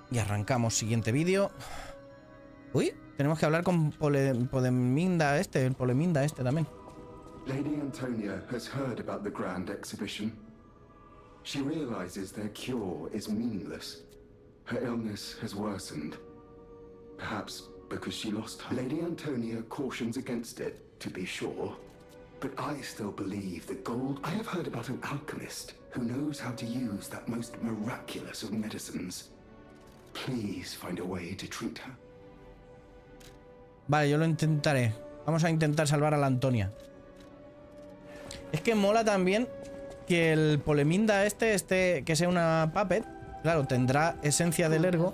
Y arrancamos. Siguiente vídeo. Uy, tenemos que hablar con Poleminda este, el Poleminda este también. Lady Antonia has heard about the grand exhibition. She realizes their cure is meaningless. Her illness has worsened. Perhaps because she lost her. Lady Antonia cautions against it, to be sure. But I still believe that gold... I have heard about an alchemist who knows how to use that most miraculous of medicines. Please find a way to treat her. Vale, yo lo intentaré. Vamos a intentar salvar a la Antonia. Es que mola también que el Poleminda este que sea una puppet. Claro, tendrá esencia del ergo.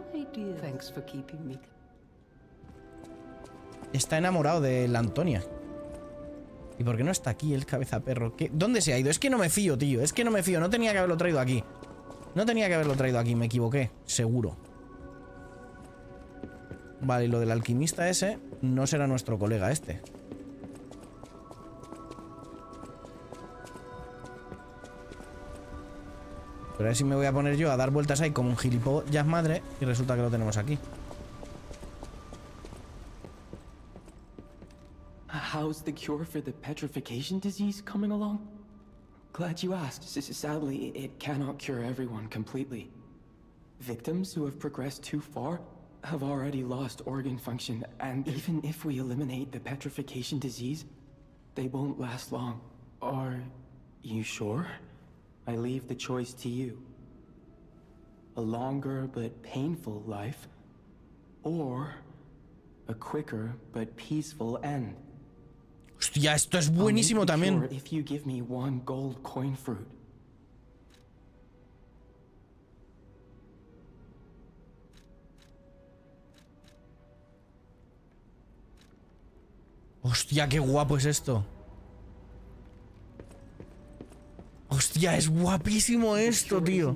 Está enamorado de la Antonia. ¿Y por qué no está aquí el cabezaperro? ¿Dónde se ha ido? Es que no me fío, tío. Es que no me fío. No tenía que haberlo traído aquí. No tenía que haberlo traído aquí. Me equivoqué. Seguro. Vale, y lo del alquimista ese no será nuestro colega este. Pero a ver si me voy a poner yo a dar vueltas ahí como un gilipollas madre y resulta que lo tenemos aquí. How's the cure for the petrification disease coming along? Glad you asked. Sadly, it cannot cure everyone completely. Victims who have progressed too far have already lost organ function, and even if we eliminate the petrification disease, they won't last long. Are you sure? I leave the choice to you. A longer but painful life, or a quicker but peaceful end. Hostia, esto es buenísimo también. If you give me one gold coin fruit. Hostia, qué guapo es esto. Hostia, es guapísimo esto, tío.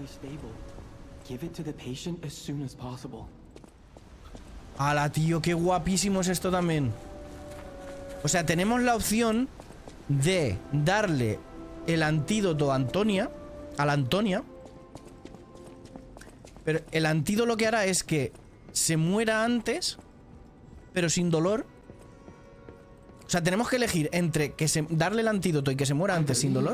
Ala, tío, qué guapísimo es esto también. O sea, tenemos la opción de darle el antídoto a Antonia, a la Antonia. Pero el antídoto lo que hará es que se muera antes, pero sin dolor. O sea, tenemos que elegir entre darle el antídoto y que se muera antes sin dolor.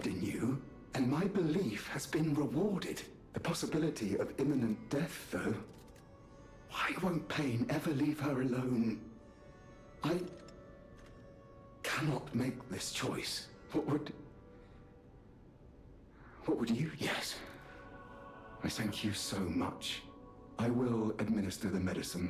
Cannot make this choice. What would you? Yes. I thank you so much. I will administer the medicine.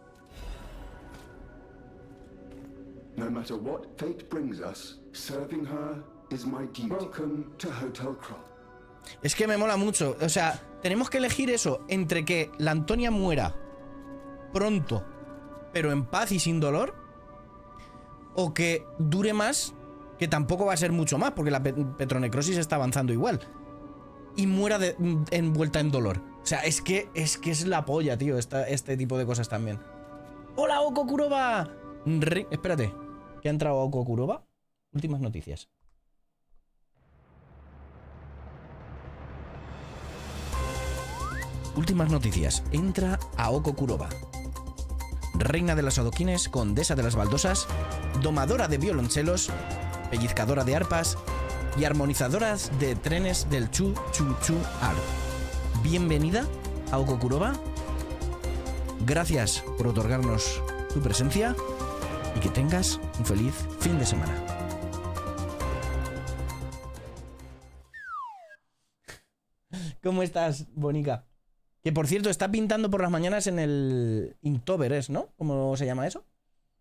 No matter what fate brings us, serving her is my duty. Welcome to Hotel Crop. Es que me mola mucho. O sea, tenemos que elegir eso entre que la Antonia muera pronto, pero en paz y sin dolor, o que dure más, que tampoco va a ser mucho más, porque la petronecrosis está avanzando igual, y muera envuelta en dolor. O sea, es que es la polla, tío, este tipo de cosas también. ¡Hola, Oko Kuroba! Espérate, que ha entrado Oko Kuroba. Últimas noticias. Últimas noticias. Entra Aoko Kuroba. Reina de las adoquines, condesa de las baldosas, domadora de violonchelos, pellizcadora de arpas y armonizadoras de trenes del Chu Chu Chu Art. Bienvenida, Aoko Kuroba. Gracias por otorgarnos tu presencia y que tengas un feliz fin de semana. ¿Cómo estás, Bonica? Que por cierto, está pintando por las mañanas en el Inktober, ¿no? ¿Cómo se llama eso?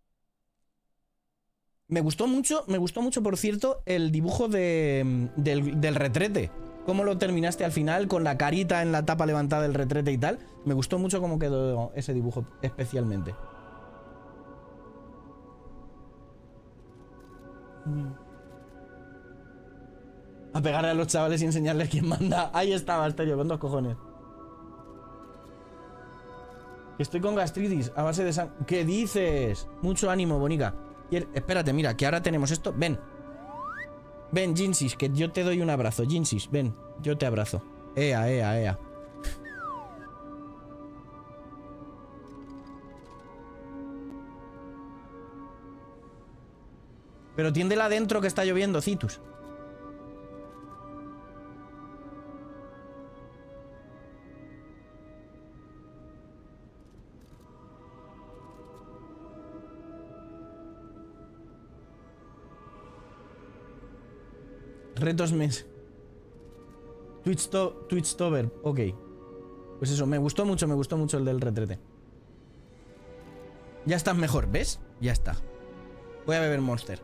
Me gustó mucho, por cierto, el dibujo del retrete. Cómo lo terminaste al final, con la carita en la tapa levantada del retrete y tal. Me gustó mucho cómo quedó ese dibujo, especialmente. A pegarle a los chavales y enseñarles quién manda. Ahí estaba, Asterio, con 2 cojones. Estoy con gastritis a base de sangre. ¿Qué dices? Mucho ánimo, Bonica. Espérate, mira, que ahora tenemos esto. Ven. Ven, Jinsis, que yo te doy un abrazo. Jinsis, ven, yo te abrazo. Ea, ea, ea. Pero tiéndela adentro que está lloviendo, Citus. Retos mes. Twitchtober, ok. Pues eso, me gustó mucho el del retrete. Ya estás mejor, ¿ves? Ya está. Voy a beber Monster.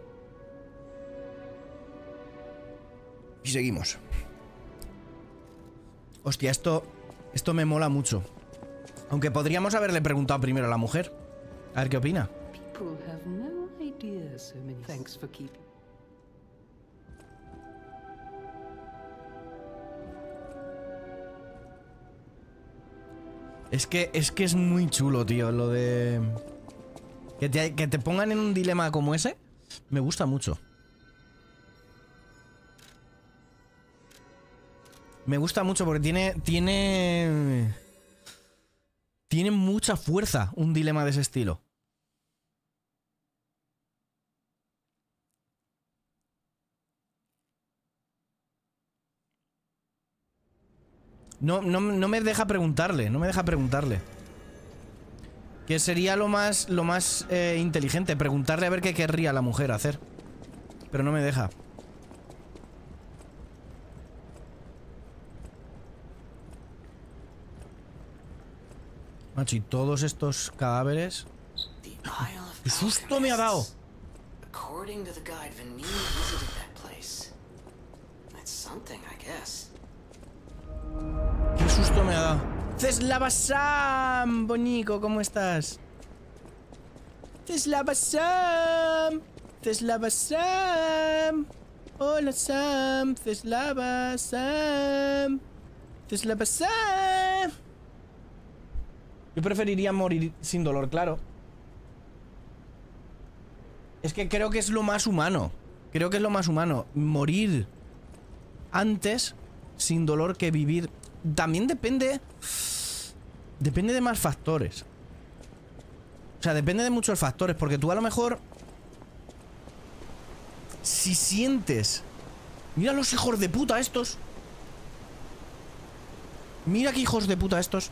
Y seguimos. Hostia, esto me mola mucho. Aunque podríamos haberle preguntado primero a la mujer. A ver qué opina. Es que es muy chulo, tío, lo de... Que te pongan en un dilema como ese, me gusta mucho. Me gusta mucho porque tiene mucha fuerza un dilema de ese estilo. No me deja preguntarle, Que sería lo más inteligente, preguntarle a ver qué querría la mujer hacer. Pero no me deja. Macho, y todos estos cadáveres. ¡Qué susto me ha dado! ¡Qué susto me ha dado! ¡Ceslava Sam! Bonico, ¿cómo estás? ¡Ceslava Sam! ¡Ceslava Sam! ¡Hola Sam! ¡Ceslava Sam! ¡Ceslava Sam! Yo preferiría morir sin dolor, claro. Es que creo que es lo más humano. Creo que es lo más humano. Morir antes sin dolor que vivir. También depende de más factores. O sea, depende de muchos factores. Porque tú a lo mejor, si sientes... Mira los hijos de puta estos. Mira qué hijos de puta estos.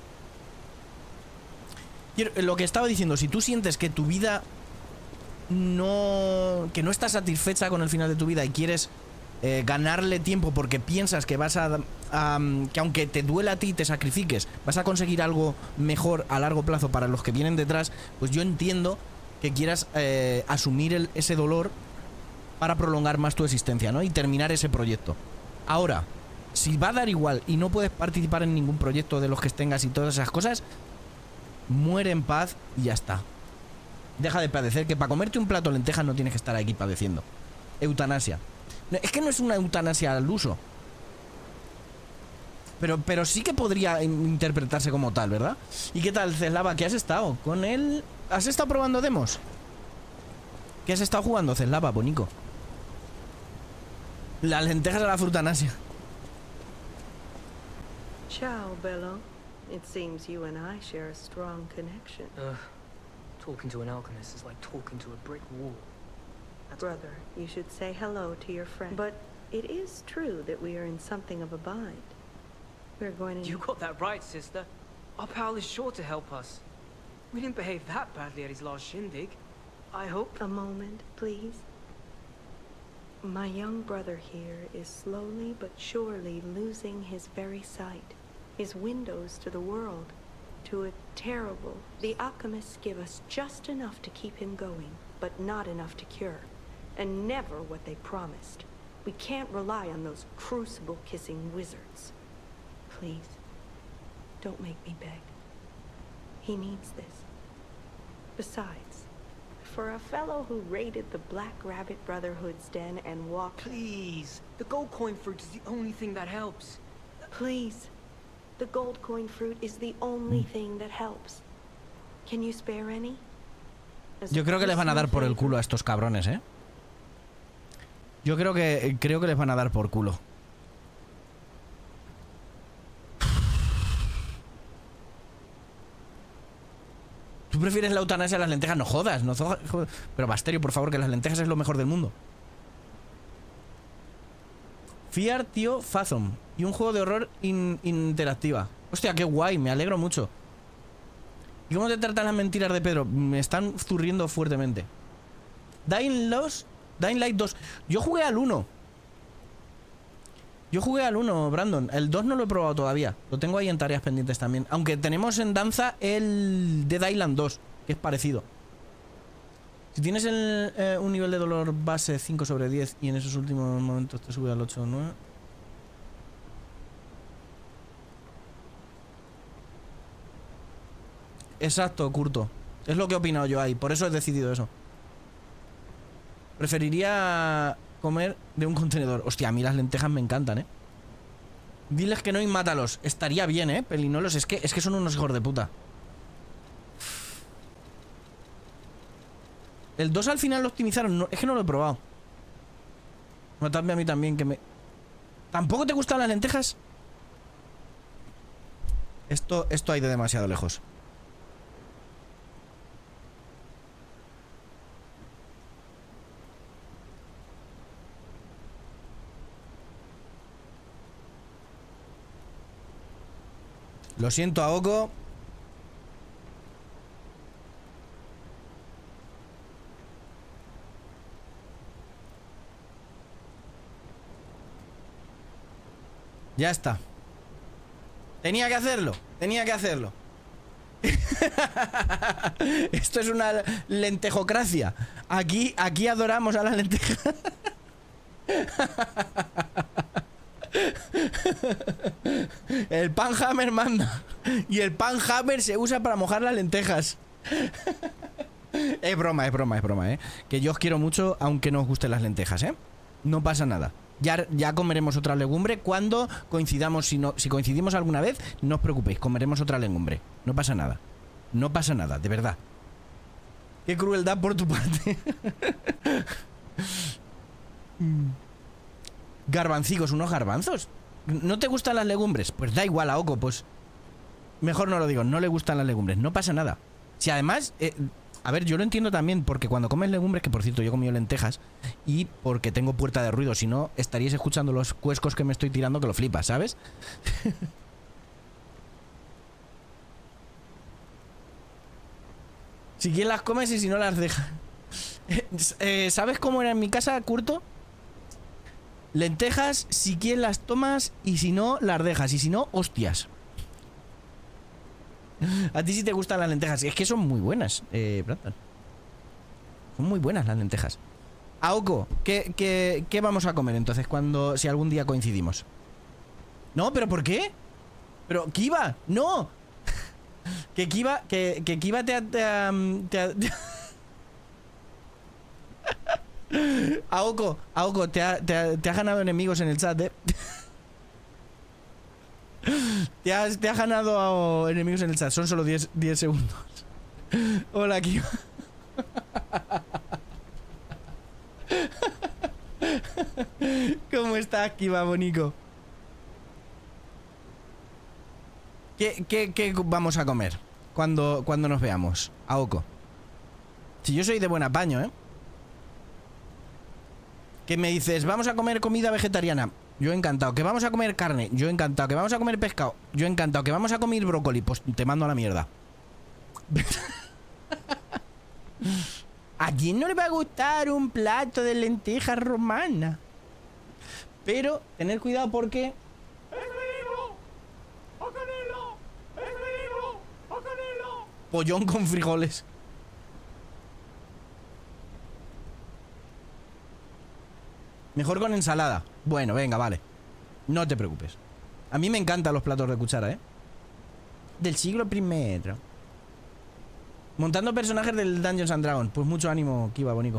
Lo que estaba diciendo, si tú sientes que tu vida que no estás satisfecha con el final de tu vida y quieres ganarle tiempo porque piensas que vas que aunque te duela a ti, te sacrifiques, vas a conseguir algo mejor a largo plazo para los que vienen detrás, pues yo entiendo que quieras asumir ese dolor para prolongar más tu existencia, ¿no? Y terminar ese proyecto. Ahora, si va a dar igual y no puedes participar en ningún proyecto de los que tengas y todas esas cosas, muere en paz y ya está. Deja de padecer, que para comerte un plato de lentejas no tienes que estar aquí padeciendo. Eutanasia. No, es que no es una eutanasia al uso. Pero sí que podría interpretarse como tal, ¿verdad? ¿Y qué tal, Ceslava? ¿Qué has estado? ¿Con él? ¿Has estado probando demos? ¿Qué has estado jugando, Ceslava, bonico? Las lentejas a la frutanasia. Ciao, Bello. It seems you and I share a strong connection. Talking to an alchemist is like talking to a brick wall. Brother, you should say hello to your friend. But it is true that we are in something of a bind. We're going to... You got that right, sister. Our pal is sure to help us. We didn't behave that badly at his last shindig. I hope... A moment, please. My young brother here is slowly but surely losing his very sight. His windows to the world, to a terrible... The alchemists give us just enough to keep him going, but not enough to cure. And never what they promised. We can't rely on those crucible-kissing wizards. Please, don't make me beg. He needs this. Besides, for a fellow who raided the Black Rabbit Brotherhood's den and walked... Please, the gold coin fruit is the only thing that helps. Please. The gold coin fruit is the only thing that helps. Can you spare any? Yo creo que les van a dar por el culo a estos cabrones, ¿eh? Yo creo que les van a dar por culo. ¿Tú prefieres la eutanasia a las lentejas? No jodas, no jodas. Pero Basterio, por favor, que las lentejas es lo mejor del mundo. Fear, tío, Fathom. Y un juego de horror interactiva. Hostia, qué guay, me alegro mucho. ¿Y cómo te tratan las mentiras de Pedro? Me están zurriendo fuertemente. Dying Light 2. Yo jugué al 1. Brandon. El 2 no lo he probado todavía. Lo tengo ahí en tareas pendientes también. Aunque tenemos en danza el Dead Island 2, que es parecido. Si tienes un nivel de dolor base 5/10 y en esos últimos momentos te sube al 8 o 9... Exacto, Curto. Es lo que he opinado yo ahí. Por eso he decidido eso. Preferiría comer de un contenedor. Hostia, a mí las lentejas me encantan, ¿eh? Diles que no y mátalos. Estaría bien, ¿eh? Pelinolos. Es que son unos hijos de puta. El 2 al final lo optimizaron. No, es que no lo he probado. Matadme a mí también, que me... ¿Tampoco te gustan las lentejas? Esto hay de demasiado lejos. Lo siento, Aoko. Ya está. Tenía que hacerlo. Esto es una lentejocracia. Aquí adoramos a las lentejas. El panhammer manda. Y el panhammer se usa para mojar las lentejas. Es broma, que yo os quiero mucho, aunque no os gusten las lentejas, no pasa nada. Ya comeremos otra legumbre cuando coincidamos. Si coincidimos alguna vez, no os preocupéis, comeremos otra legumbre. No pasa nada, de verdad. Qué crueldad por tu parte. Garbancicos, unos garbanzos. ¿No te gustan las legumbres? Pues da igual, Aoko, pues mejor no lo digo, no le gustan las legumbres, no pasa nada. Si además, a ver, yo lo entiendo también, porque cuando comes legumbres, que por cierto yo he comido lentejas, y porque tengo puerta de ruido, si no estaríais escuchando los cuescos que me estoy tirando que lo flipas, ¿sabes? Si quieres las comes y si no las dejas. ¿Sabes cómo era en mi casa, Curto? Lentejas, si quieres las tomas y si no, las dejas. Y si no, hostias. A ti sí te gustan las lentejas. Es que son muy buenas, Brandon. Son muy buenas las lentejas. Aoko, ¿qué vamos a comer entonces si algún día coincidimos? No, ¿pero por qué? Pero, Kiva, no. Que Kiva Aoko, te ha ganado enemigos en el chat, Te has ganado enemigos en el chat. Son solo 10 segundos. Hola, Kiva. ¿Cómo estás, Kiva, bonico? ¿Qué vamos a comer cuando nos veamos, Aoko? Si yo soy de buen apaño, Que me dices, vamos a comer comida vegetariana, yo encantado. Que vamos a comer carne, yo encantado. Que vamos a comer pescado, yo encantado. Que vamos a comer brócoli, pues te mando a la mierda. ¿A quién no le va a gustar un plato de lentejas romana? Pero tener cuidado porque... Pollón con frijoles. Mejor con ensalada. Bueno, venga, vale. No te preocupes. A mí me encantan los platos de cuchara, Del siglo primero. Montando personajes del Dungeons and Dragons. Pues mucho ánimo, Kiva, bonico.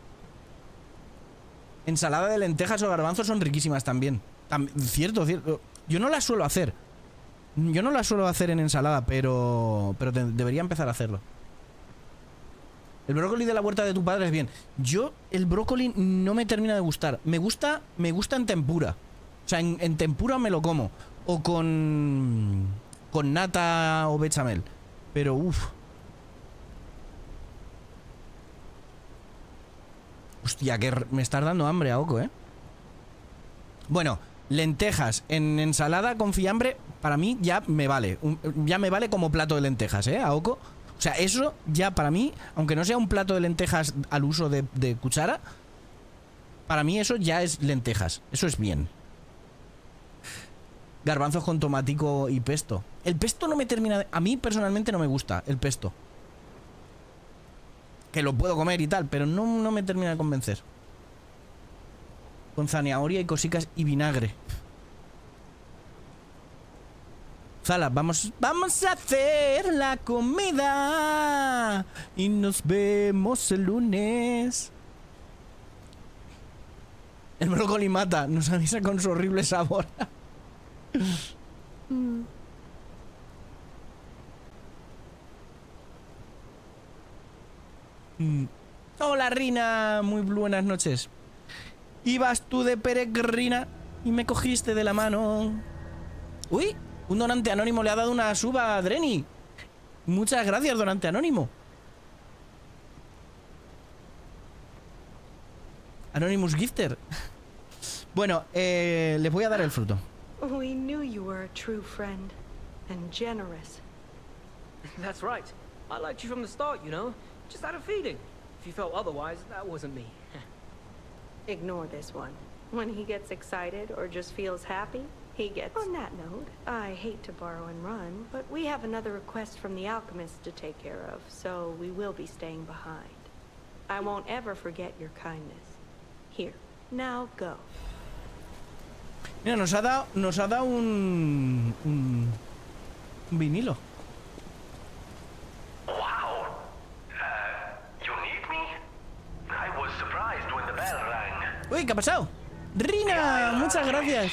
Ensalada de lentejas o garbanzos son riquísimas también. Cierto. Yo no las suelo hacer. Yo no las suelo hacer en ensalada, pero debería empezar a hacerlo. El brócoli de la huerta de tu padre es bien. Yo, el brócoli no me termina de gustar. Me gusta en tempura. O sea, en tempura me lo como. O con nata o bechamel. Pero, uff. Hostia, que me estás dando hambre, Aoko, ¿eh? Bueno, lentejas en ensalada con fiambre, para mí ya me vale. Ya me vale como plato de lentejas, ¿eh, Aoko? O sea, eso ya para mí, aunque no sea un plato de lentejas al uso de cuchara, para mí eso ya es lentejas. Eso es bien. Garbanzos con tomatico y pesto. El pesto no me termina de... A mí personalmente no me gusta el pesto. Que lo puedo comer y tal, pero no me termina de convencer. Con zanahoria y cositas y vinagre. Zala, vamos a hacer la comida. Y nos vemos el lunes. El brócoli mata. Nos avisa con su horrible sabor. Hola, Rina. Muy buenas noches. Ibas tú de peregrina y me cogiste de la mano. Uy, un donante anónimo le ha dado una suba a Dreni. Muchas gracias, donante anónimo. Anonymous Gifter. Bueno, les voy a dar el fruto. We knew you were a true friend and generous. That's right. I liked you from the start, you know. Just had a feeling. If you felt otherwise, that wasn't me. Ignore this one. When he gets excited or just feels happy, he gets... On that note, I hate to borrow and run, but we have another request from the alchemist to take care of, so we will be staying behind. I won't ever forget your kindness. Here, now go. Mira, nos ha dado un vinilo. Wow. You need me? I was surprised when the bell rang. Uy, ¿qué ha pasado? Rina, muchas gracias.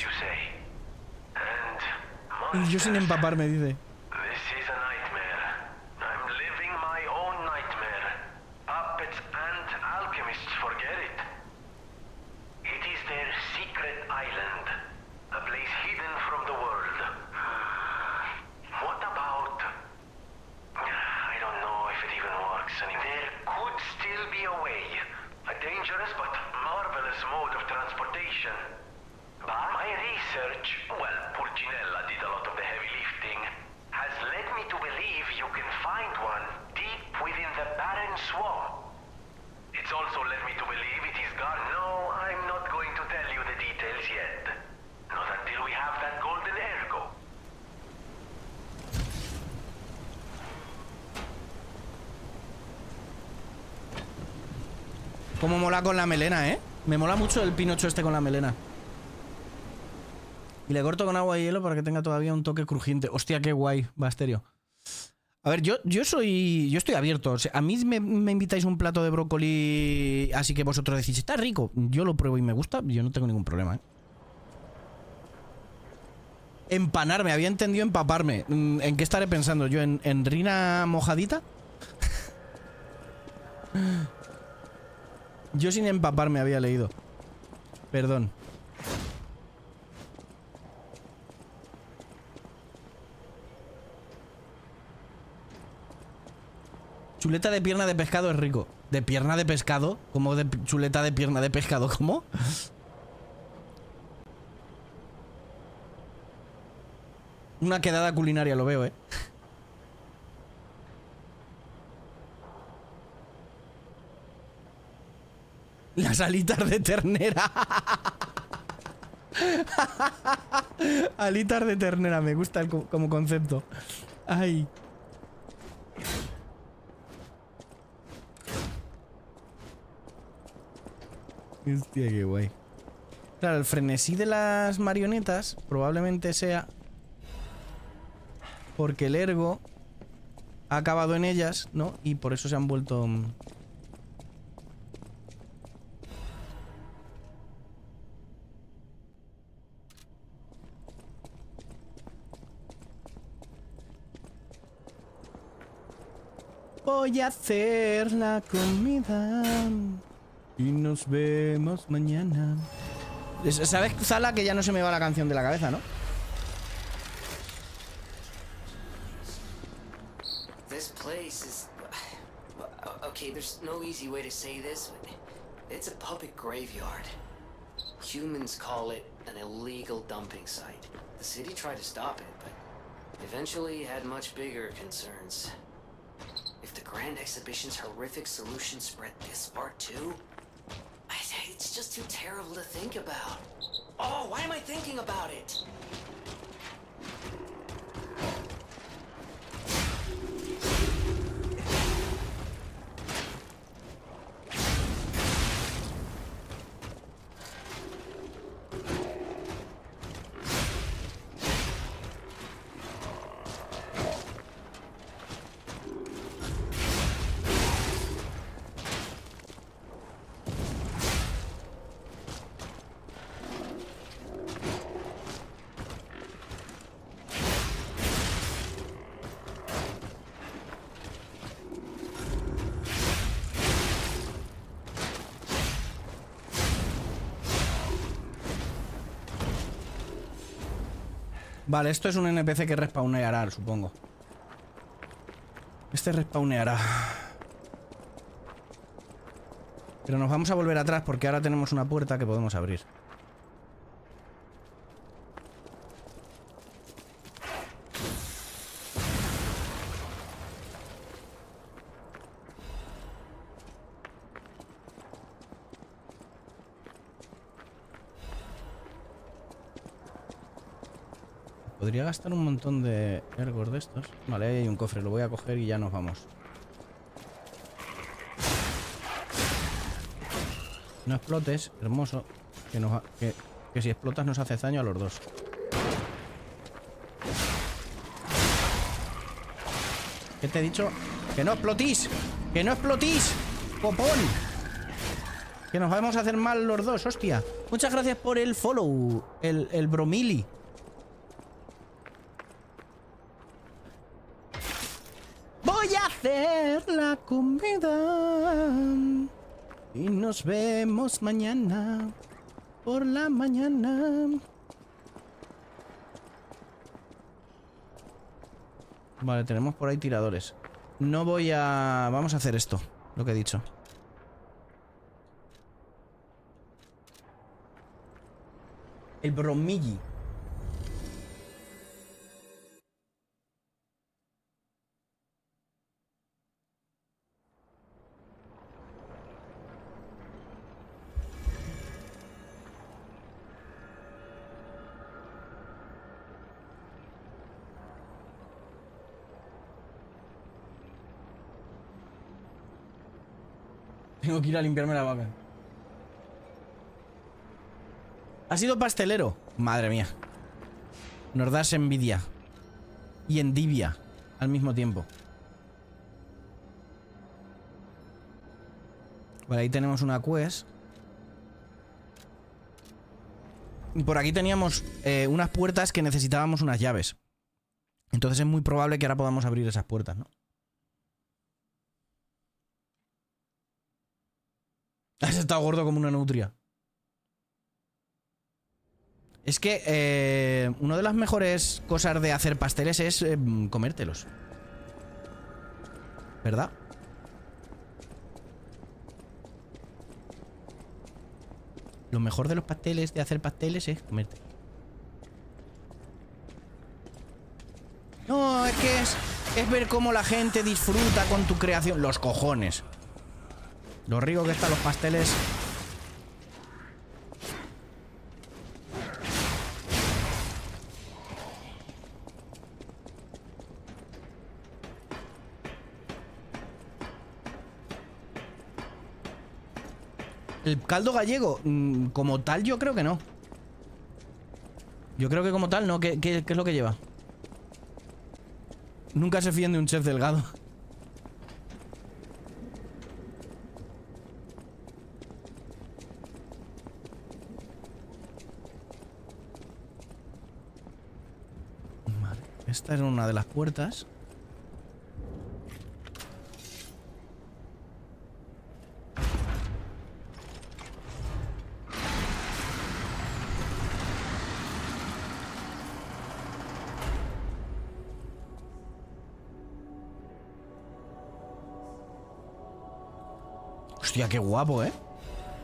Y yo sin empaparme, dice. This is a nightmare. I'm living my own nightmare. Puppets and alchemists forget it. It is their secret island. A place hidden from the world. What about... I don't know if it even works anymore. There could still be a way. A dangerous but marvelous mode of transportation. But my research, well, Pulcinella did a lot of the heavy lifting, has led me to believe you can find one deep within the barren swamp. It's also led me to believe it is gone. No, I'm not going to tell you the details yet. Not until we have that golden ergo. Como mola con la melena, ¿eh? Me mola mucho el Pinocho este con la melena. Y le corto con agua y hielo para que tenga todavía un toque crujiente. Hostia, qué guay, Basterio. A ver, yo estoy abierto. O sea, a mí me invitáis un plato de brócoli, así que vosotros decís, está rico. Yo lo pruebo y me gusta, yo no tengo ningún problema, ¿eh? Empanarme, había entendido empaparme. ¿En qué estaré pensando yo? ¿En Rina mojadita? Yo sin empaparme había leído. Perdón. Chuleta de pierna de pescado es rico. ¿De pierna de pescado? ¿Cómo de chuleta de pierna de pescado? ¿Cómo? Una quedada culinaria, lo veo, ¿eh? Las alitas de ternera. Alitas de ternera, me gusta como concepto. Ay. Hostia, qué guay. Claro, el frenesí de las marionetas probablemente sea porque el ergo ha acabado en ellas, ¿no? Y por eso se han vuelto... Voy a hacer la comida y nos vemos mañana. ¿Sabes, Zala, que ya no se me va la canción de la cabeza, no? This place is... Okay, there's no easy way to say this, but It's a public graveyard. Humans call it an illegal dumping site. The city tried to stop it, but eventually had much bigger concerns. If the Grand Exhibition's horrific solution spread this far too, it's just too terrible to think about. Oh, why am I thinking about it? Vale, esto es un NPC que respawneará, supongo. Este respawneará. Pero nos vamos a volver atrás porque ahora tenemos una puerta que podemos abrir. Podría gastar un montón de ergos de estos. Vale, ahí hay un cofre, lo voy a coger y ya nos vamos. No explotes, hermoso. Que si explotas nos hace daño a los dos. ¿Qué te he dicho? ¡Que no explotís! ¡Que no explotís! ¡Copón! Que nos vamos a hacer mal los dos, hostia. Muchas gracias por el follow, el Bromili. Voy a hacer la comida y nos vemos mañana por la mañana. Vale, tenemos por ahí tiradores. No voy a... Vamos a hacer esto, lo que he dicho. El Bromilli. Tengo que ir a limpiarme la vaca. Ha sido pastelero. Madre mía. Nos das envidia. Y endivia al mismo tiempo. Vale, ahí tenemos una quest. Y por aquí teníamos unas puertas que necesitábamos unas llaves. Entonces es muy probable que ahora podamos abrir esas puertas, ¿no? Has estado gordo como una nutria. Es que una de las mejores cosas de hacer pasteles es comértelos. ¿Verdad? Lo mejor de los pasteles, de hacer pasteles, es comerte. No, es que es ver cómo la gente disfruta con tu creación. Los cojones. Lo rico que están los pasteles. El caldo gallego, como tal, yo creo que no. Yo creo que como tal no. ¿Qué es lo que lleva? Nunca se fíen de un chef delgado. Vale, esta era una de las puertas. Hostia, qué guapo, ¿eh?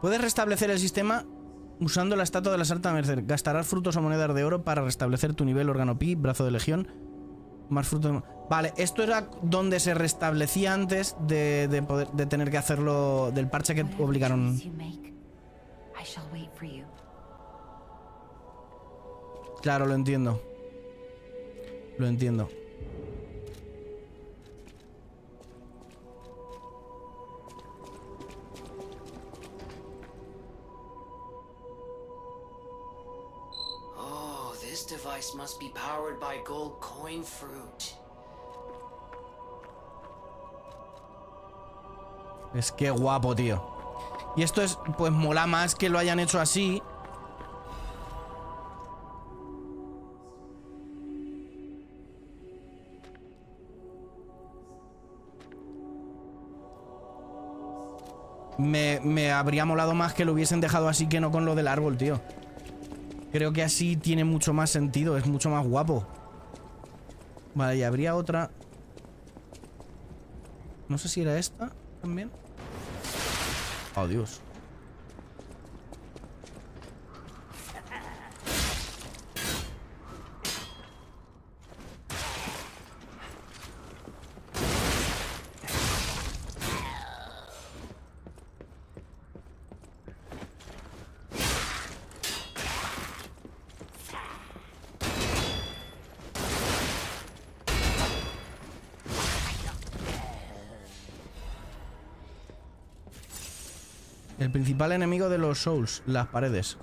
Puedes restablecer el sistema usando la estatua de la Santa Merced. Gastarás frutos o monedas de oro para restablecer tu nivel órgano pi, brazo de legión. Más frutos. Vale, esto era donde se restablecía antes de tener que hacerlo del parche que obligaron. Claro, lo entiendo. Lo entiendo. Oh, this device must be powered by gold coin fruit. Es que guapo, tío. Y esto es, pues mola más que lo hayan hecho así. Me habría molado más que lo hubiesen dejado así que no con lo del árbol, tío. Creo que así tiene mucho más sentido, es mucho más guapo. Vale, y habría otra. No sé si era esta también. Oh, Dios. El principal enemigo de los Souls, las paredes.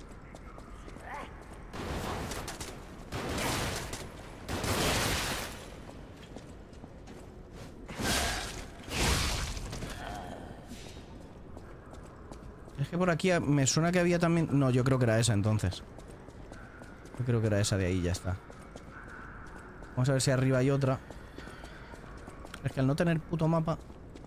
Es que por aquí me suena que había también... No, yo creo que era esa entonces. Yo creo que era esa de ahí, ya está. Vamos a ver si arriba hay otra. Es que al no tener puto mapa...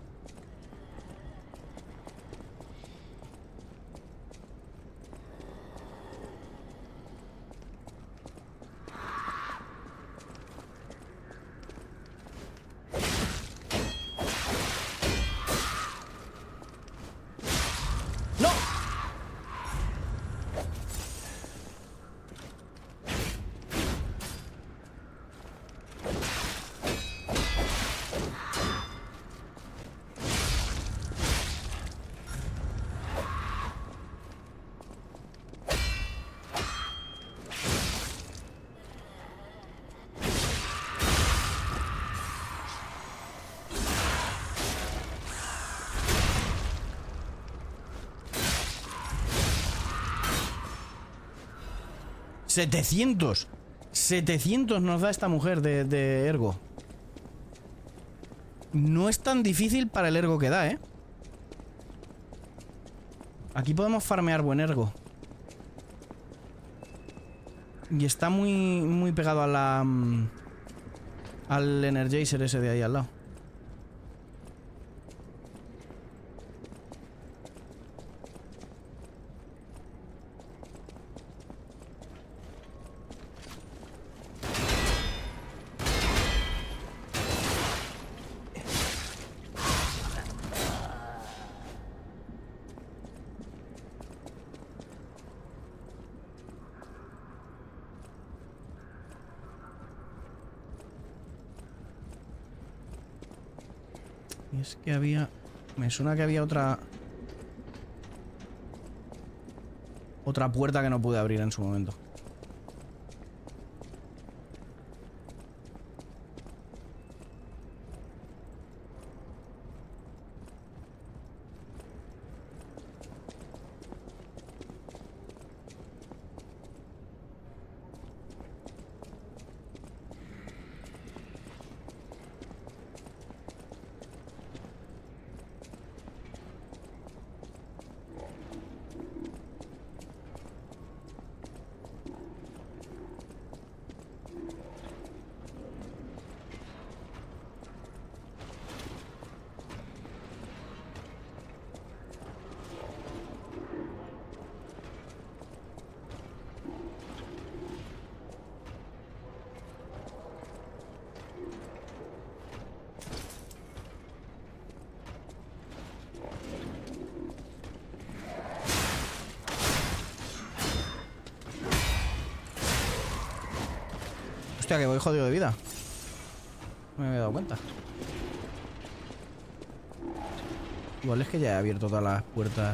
¡700 nos da esta mujer de ergo! No es tan difícil para el ergo que da, ¿eh? Aquí podemos farmear buen ergo. Y está muy pegado a la... al Energizer ese de ahí al lado. Y es que había... Me suena que había otra puerta que no pude abrir en su momento. Hostia, que voy jodido de vida. No me había dado cuenta. Igual es que ya he abierto todas las puertas.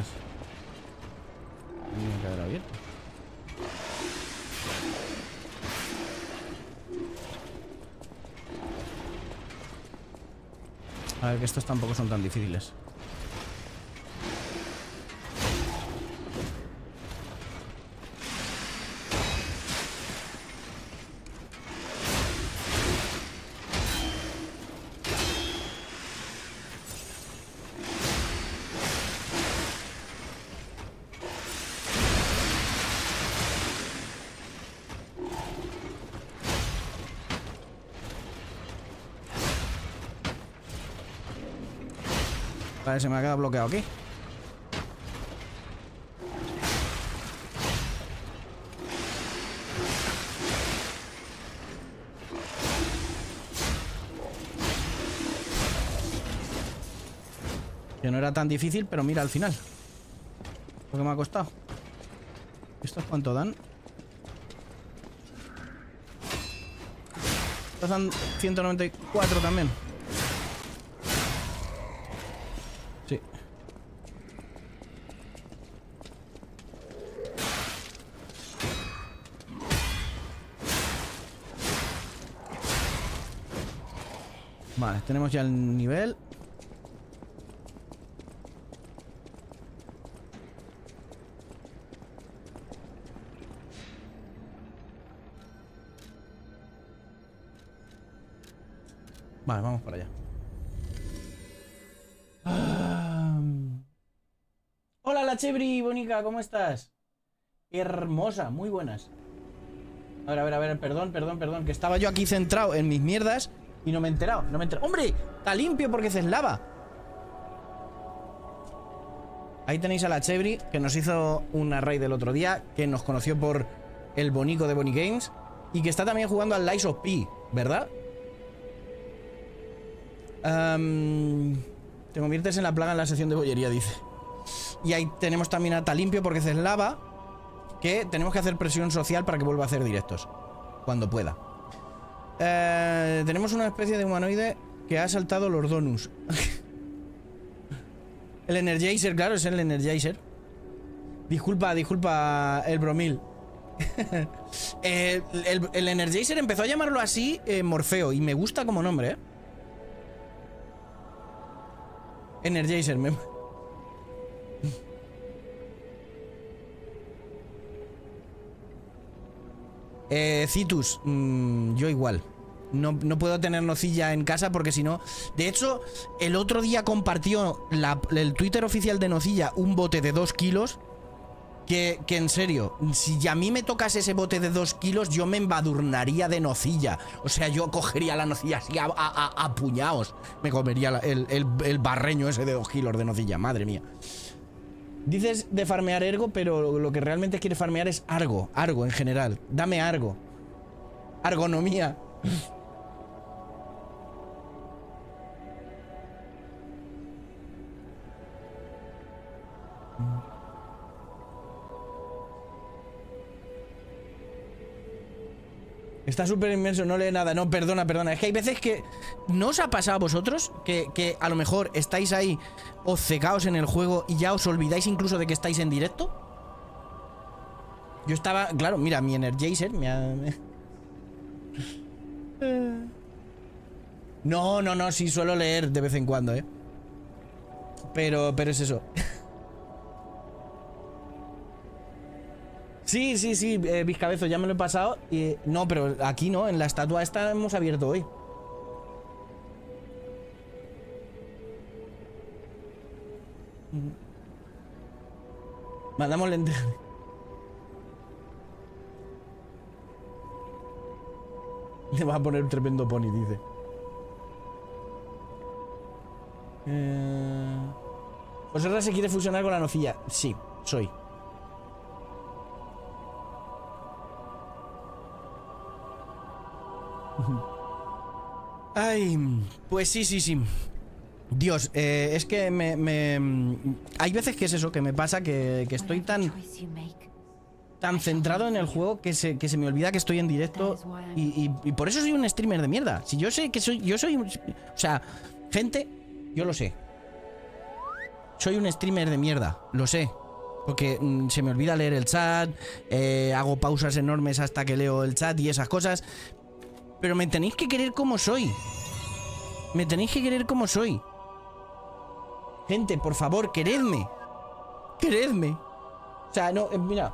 Tiene que haber abierto. A ver, que estos tampoco son tan difíciles. Vale, se me ha quedado bloqueado aquí. Que no era tan difícil, pero mira al final lo que me ha costado. ¿Estos cuánto dan? Estos dan 194 también. Sí. Vale, tenemos ya el nivel. Vale, vamos para allá. Hola, la Chebri, bonica, ¿cómo estás? Hermosa, muy buenas. A ver, perdón, que estaba yo aquí centrado en mis mierdas y no me he enterado, ¡Hombre! Está limpio porque es lava. Ahí tenéis a la Chebri, que nos hizo una raid el otro día, que nos conoció por el bonico de Bonnie Games y que está también jugando al Lies of P, ¿verdad? Te conviertes en la plaga en la sección de bollería, dice. Y ahí tenemos también a Talimpio porque es lava, que tenemos que hacer presión social para que vuelva a hacer directos cuando pueda. Tenemos una especie de humanoide que ha saltado los donuts. El Energizer, claro, es el Energizer. Disculpa el Bromil. El Energizer empezó a llamarlo así Morfeo y me gusta como nombre, ¿eh? Energizer, Citus, yo igual. No puedo tener nocilla en casa porque si no... De hecho, el otro día compartió el Twitter oficial de nocilla un bote de 2 kilos. Que en serio, si a mí me tocase ese bote de 2 kilos, yo me embadurnaría de nocilla. O sea, yo cogería la nocilla así a puñados. Me comería el barreño ese de 2 kilos de nocilla, madre mía. Dices de farmear ergo, pero lo que realmente quiere farmear es argo en general. Dame argo. Argonomía. Está súper inmenso, no lee nada. No, perdona. Es que hay veces que... ¿No os ha pasado a vosotros? Que a lo mejor estáis ahí obcecaos en el juego y ya os olvidáis incluso de que estáis en directo. Yo estaba... Claro, mira, mi Energizer me ha... No, sí suelo leer de vez en cuando, ¿eh? Pero es eso. Sí, Vizcabezo, ya me lo he pasado y... No, pero aquí no, en la estatua esta hemos abierto hoy. Mandamos lentejas. Le va a poner un tremendo pony, dice. José R se quiere fusionar con la nocilla. Sí, soy. Ay, pues sí. Dios, es que hay veces que es eso, que me pasa que estoy tan tan centrado en el juego que se me olvida que estoy en directo. Y por eso soy un streamer de mierda. Si yo sé que yo soy... O sea, gente, yo lo sé. Soy un streamer de mierda, lo sé. Porque se me olvida leer el chat, hago pausas enormes hasta que leo el chat y esas cosas. Pero me tenéis que querer como soy. Me tenéis que querer como soy. Gente, por favor, queredme. Queredme. O sea, no, mira.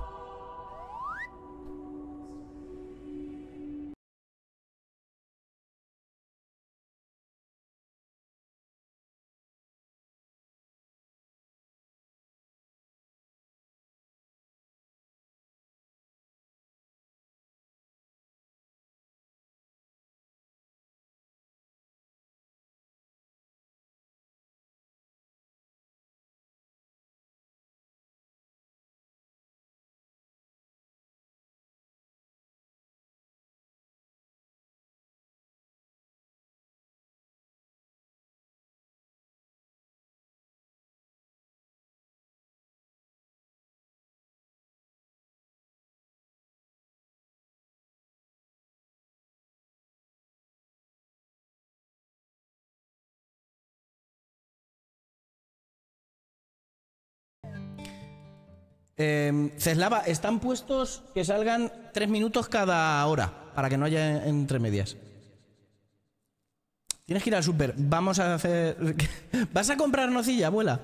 Ceslava, están puestos que salgan 3 minutos cada hora, para que no haya entre medias. Tienes que ir al súper. Vamos a hacer... ¿Vas a comprar nocilla, abuela?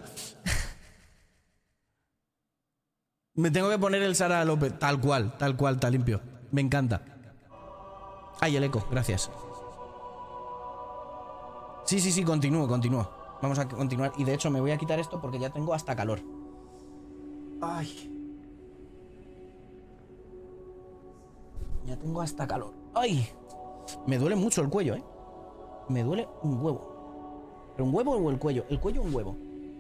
Me tengo que poner el Sara López. Tal cual, está limpio. Me encanta. Ay, el eco, gracias. Sí, continúo. Vamos a continuar. Y de hecho me voy a quitar esto porque ya tengo hasta calor. Ay. Ya tengo hasta calor. Ay. Me duele mucho el cuello, Me duele un huevo. ¿Pero un huevo o el cuello? El cuello o un huevo.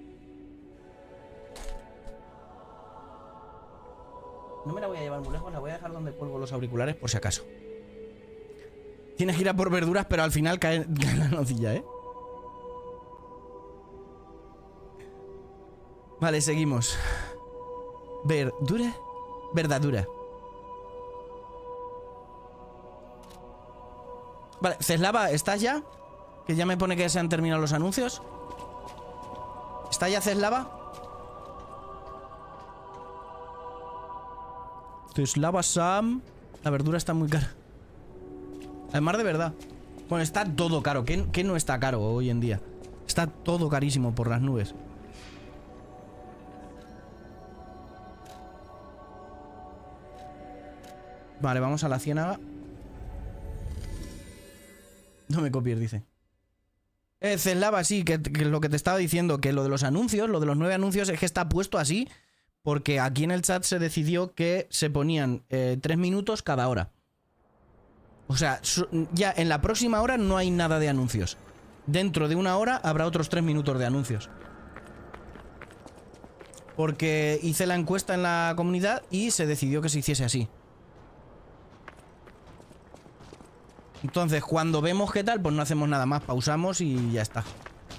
No me la voy a llevar muy lejos. La voy a dejar donde cuelgo los auriculares por si acaso. Tienes que ir a por verduras, pero al final cae la nocilla, Vale, seguimos. Verdadura. Vale, Ceslava, ¿estás ya? Que ya me pone que se han terminado los anuncios. ¿Está ya Ceslava? Ceslava Sam. La verdura está muy cara. Además, de verdad. Bueno, está todo caro. ¿Qué no está caro hoy en día? Está todo carísimo por las nubes. Vale, vamos a la ciénaga. No me copies, dice. Ceslava, sí, que lo que te estaba diciendo, que lo de los anuncios, lo de los 9 anuncios, es que está puesto así porque aquí en el chat se decidió que se ponían 3 minutos cada hora. O sea, ya en la próxima hora no hay nada de anuncios. Dentro de una hora habrá otros 3 minutos de anuncios. Porque hice la encuesta en la comunidad y se decidió que se hiciese así. Entonces, cuando vemos qué tal, pues no hacemos nada más, pausamos y ya está.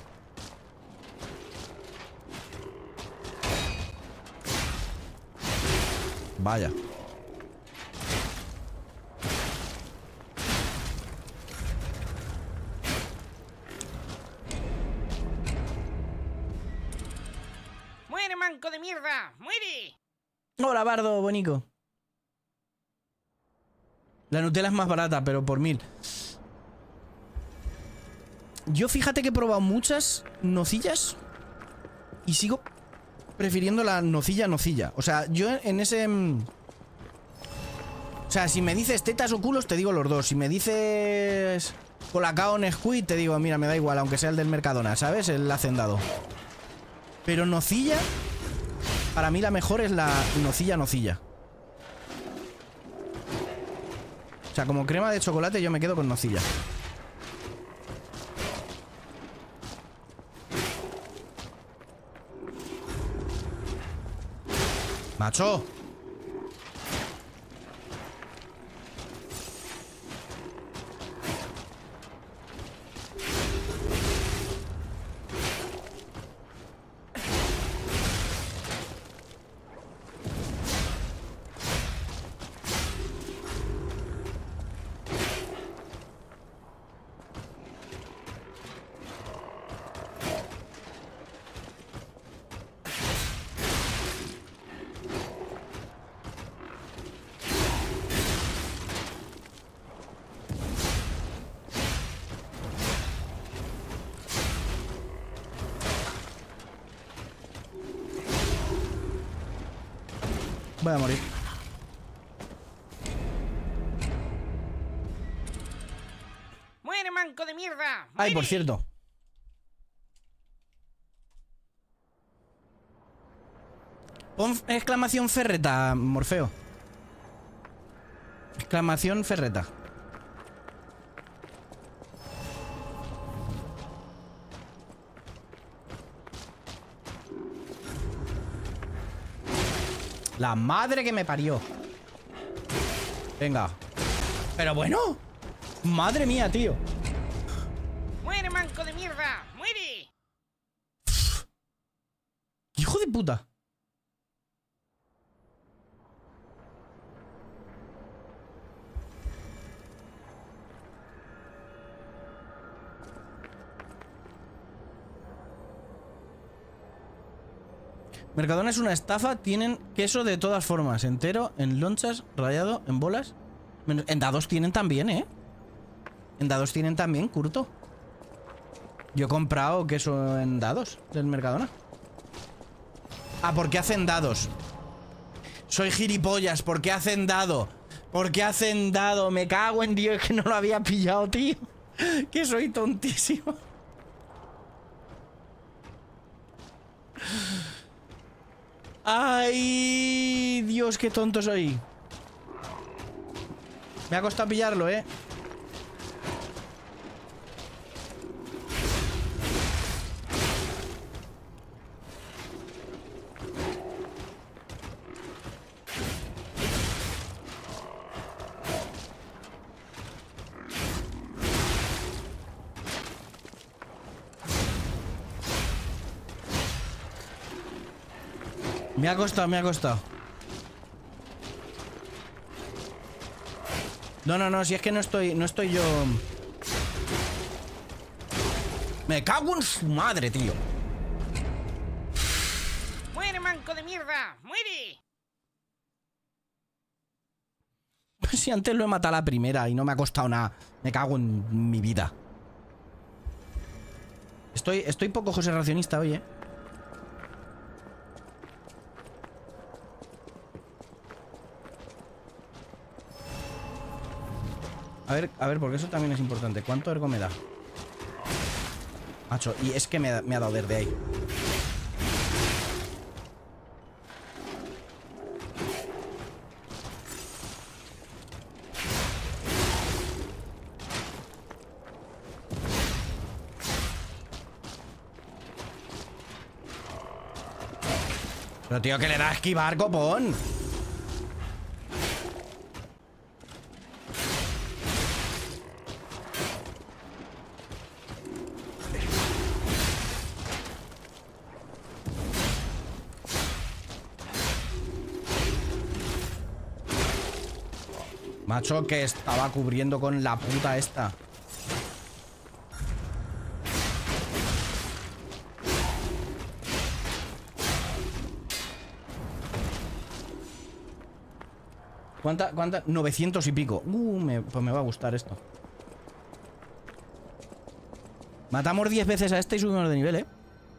Vaya. ¡Muere, manco de mierda! ¡Muere! Hola, Bardo, bonico. La Nutella es más barata, pero por 1000. Yo fíjate que he probado muchas nocillas y sigo prefiriendo la nocilla. O sea, yo en ese... O sea, si me dices tetas o culos, te digo los dos. Si me dices colacao o Nesquik, te digo, mira, me da igual, aunque sea el del Mercadona, ¿sabes? El hacendado. Pero nocilla, para mí la mejor es la nocilla. O sea, como crema de chocolate yo me quedo con nocilla. ¡Macho! Voy a morir. ¡Muere, manco de mierda! Ay, por ¡Muere! cierto. Pon exclamación ferreta, Morfeo. Exclamación ferreta. La madre que me parió. Venga. Pero bueno. Madre mía, tío. ¡Muere, manco de mierda! ¡Muere! Hijo de puta. Mercadona es una estafa. Tienen queso de todas formas. Entero, en lonchas, rallado, en bolas. En dados tienen también, ¿eh? En dados tienen también, curto. Yo he comprado queso en dados del Mercadona. Ah, ¿por qué hacen dados? Soy gilipollas, ¿por qué hacen dado? ¿Por qué hacen dado? Me cago en Dios, que no lo había pillado, tío. Que soy tontísimo. Ay, Dios, qué tonto soy. Me ha costado pillarlo, ¿eh? Me ha costado, me ha costado. No, si es que no estoy yo. Me cago en su madre, tío. ¡Muere, manco de mierda! ¡Muere! Pues si antes lo he matado a la primera y no me ha costado nada. Me cago en mi vida. Estoy poco José Racionista hoy, ¿eh? A ver, porque eso también es importante. ¿Cuánto ergo me da? Macho, y es que me ha dado desde ahí. Pero tío, que le da a esquivar, copón. Macho, que estaba cubriendo con la puta esta. ¿Cuánta? 900 y pico. Pues me va a gustar esto. Matamos 10 veces a este y subimos de nivel, ¿eh?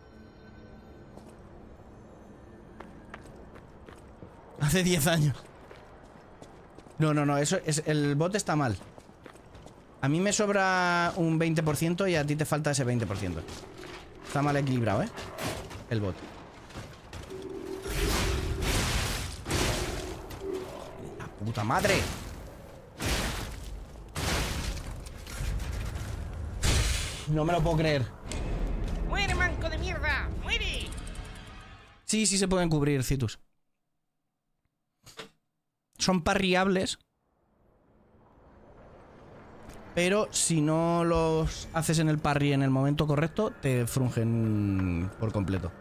Hace 10 años. No, eso es. El bot está mal. A mí me sobra un 20% y a ti te falta ese 20%. Está mal equilibrado, ¿eh? El bot. ¡La puta madre! No me lo puedo creer. ¡Muere, manco de mierda! ¡Muere! Sí se pueden cubrir, Citus. Son parriables. Pero si no los haces en el parry en el momento correcto, te frungen por completo.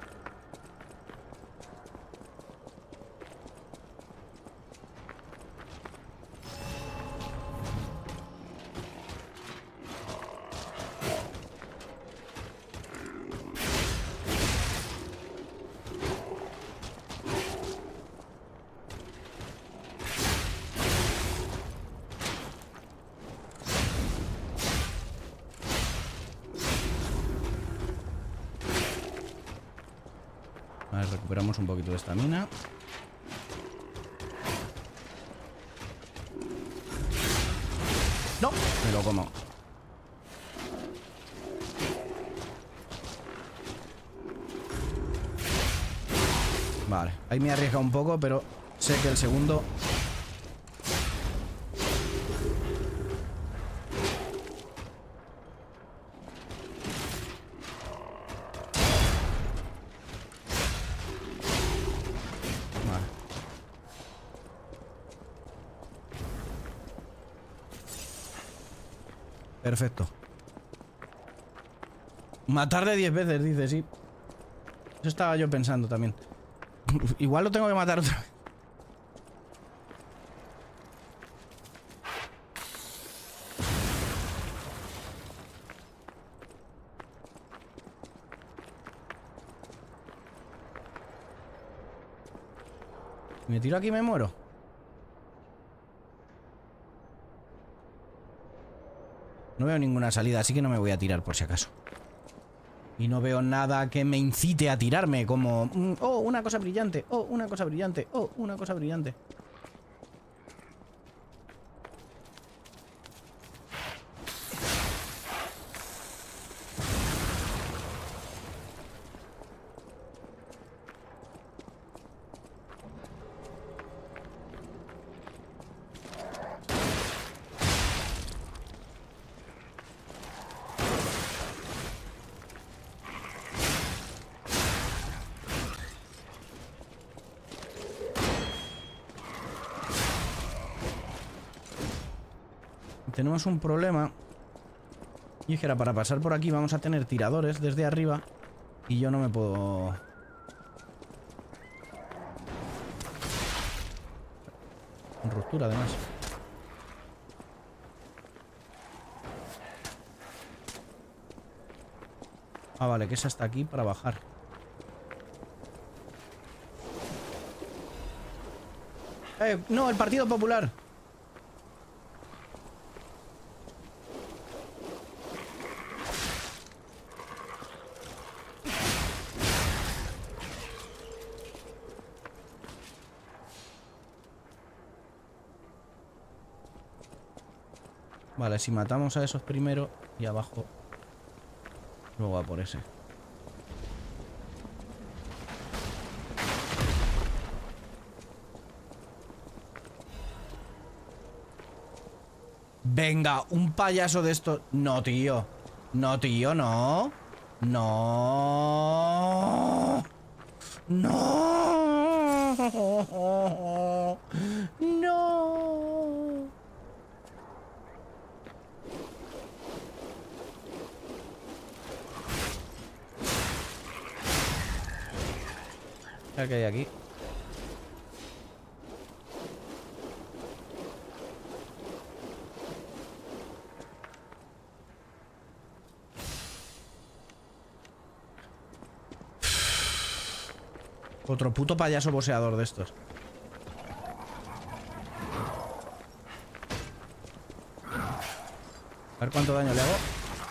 Vale, recuperamos un poquito de estamina. Me lo como. Vale, ahí me he arriesgado un poco, pero sé que el segundo... Vale. Perfecto. Matarle 10 veces, dice, sí. Eso estaba yo pensando también. Igual lo tengo que matar otra vez. ¿Me tiro aquí y me muero? No veo ninguna salida, así que no me voy a tirar por si acaso. Y no veo nada que me incite a tirarme, como... oh, una cosa brillante. Oh, una cosa brillante. Oh, una cosa brillante. Tenemos un problema. Y es que para pasar por aquí vamos a tener tiradores desde arriba. Y yo no me puedo... Con ruptura además. Ah, vale, que es hasta aquí para bajar. No, el Partido Popular. Vale, si matamos a esos primero y abajo, luego a por ese. Venga, un payaso de estos. No, tío. No, tío, no. No. No. No. ¿Qué hay aquí? Otro puto payaso boxeador de estos. A ver cuánto daño le hago.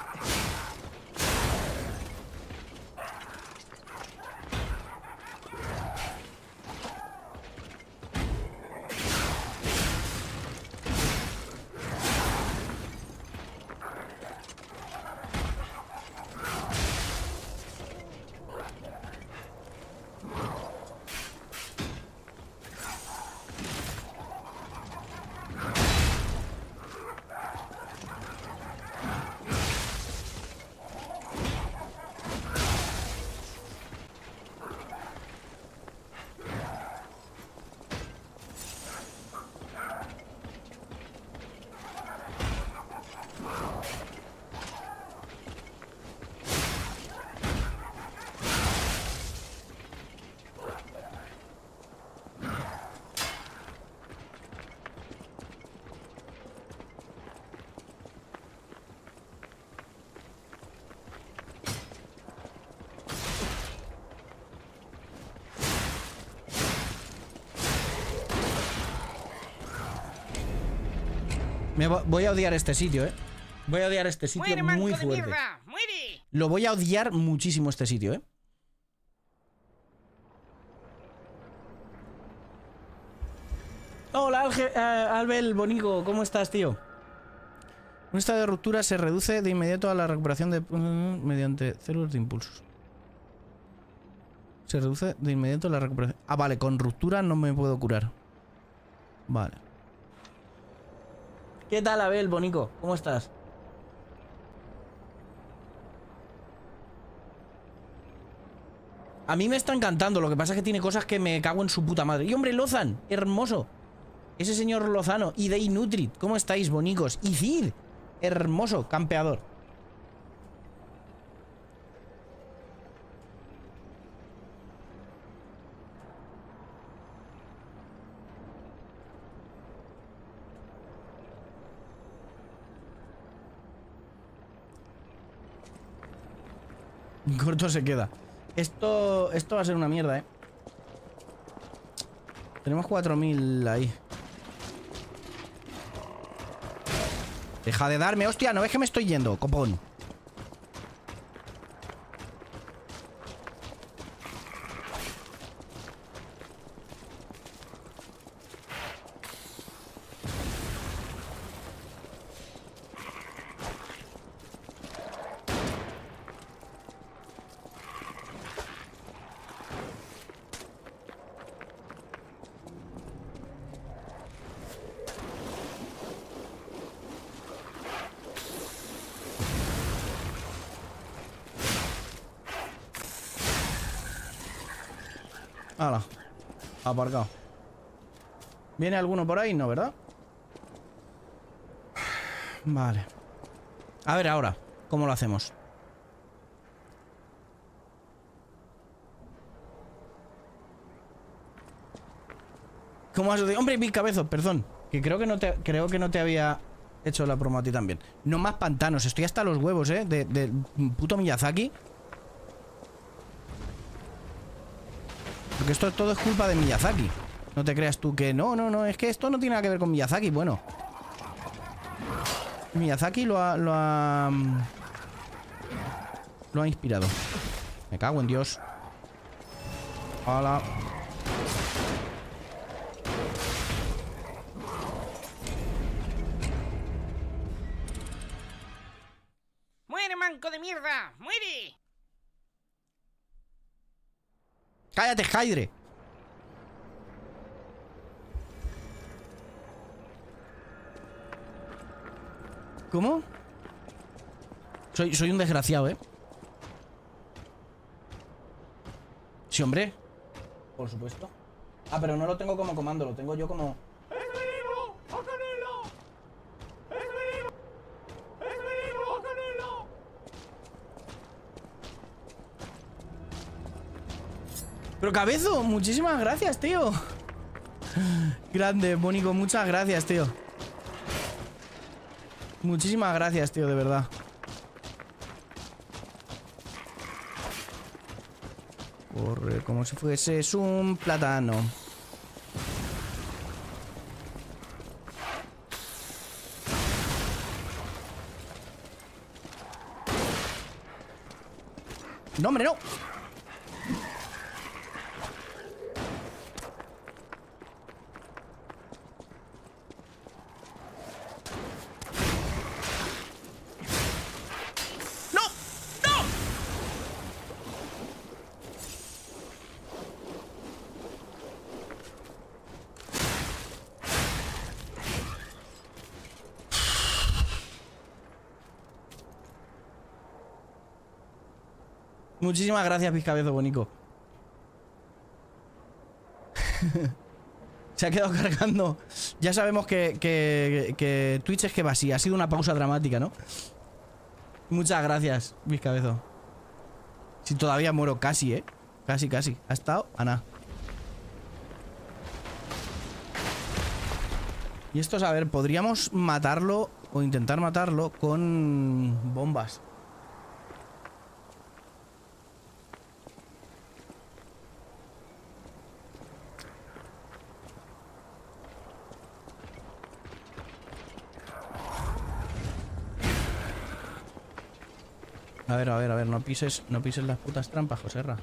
Voy a odiar este sitio, ¿eh? Voy a odiar este sitio muy fuerte. Lo voy a odiar muchísimo este sitio, ¿eh? Hola, Albel Bonigo, ¿cómo estás, tío? Un estado de ruptura se reduce de inmediato a la recuperación de... mediante células de impulsos. Se reduce de inmediato la recuperación. Ah, vale, con ruptura no me puedo curar. Vale. ¿Qué tal, Abel, bonico? ¿Cómo estás? A mí me está encantando, lo que pasa es que tiene cosas que me cago en su puta madre. ¡Y hombre, Lozan! ¡Hermoso! Ese señor Lozano. Y Day Nutrit. ¿Cómo estáis, bonicos? Y Cid. Hermoso, campeador. Corto se queda. Esto va a ser una mierda, Tenemos 4000 ahí. Deja de darme, hostia, no ves que me estoy yendo, copón. Hala, aparcado. ¿Viene alguno por ahí? No, ¿verdad? Vale. A ver ahora, ¿cómo lo hacemos? ¿Cómo has dicho? Hombre, mi cabezo, perdón. Que creo que no te había hecho la promo a ti también. No más pantanos, estoy hasta los huevos, de puto Miyazaki. Porque esto todo es culpa de Miyazaki. No te creas tú que no, es que esto no tiene nada que ver con Miyazaki. Bueno, Miyazaki lo ha inspirado. Me cago en Dios. Hola. ¡Muere, manco de mierda! ¡Muere! ¡Cállate, Hydre! ¿Cómo? Soy un desgraciado, Sí, hombre. Por supuesto. Ah, pero no lo tengo como comando, lo tengo yo como... Pero Cabezo, muchísimas gracias, tío. Grande, bonito, muchas gracias, tío. Muchísimas gracias, tío, de verdad. Corre como si fueses un plátano. No, hombre, no. Muchísimas gracias, Piscabezo, bonico. Se ha quedado cargando. Ya sabemos que Twitch es que va así. Ha sido una pausa dramática, ¿no? Muchas gracias, Piscabezo. Si todavía muero, casi, Casi, casi. Ha estado a nada. Y esto es, a ver, podríamos matarlo o intentar matarlo con bombas. A ver, no pises las putas trampas, Joserra.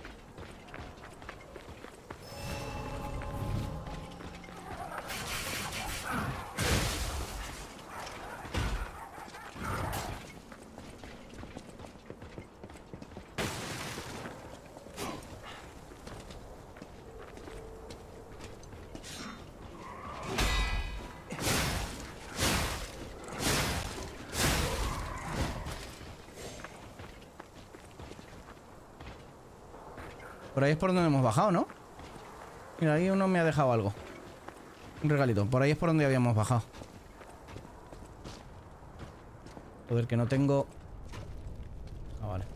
Por ahí es por donde hemos bajado, ¿no? Mira, ahí uno me ha dejado algo. Un regalito. Por ahí es por donde habíamos bajado. Joder, que no tengo... Ah, vale.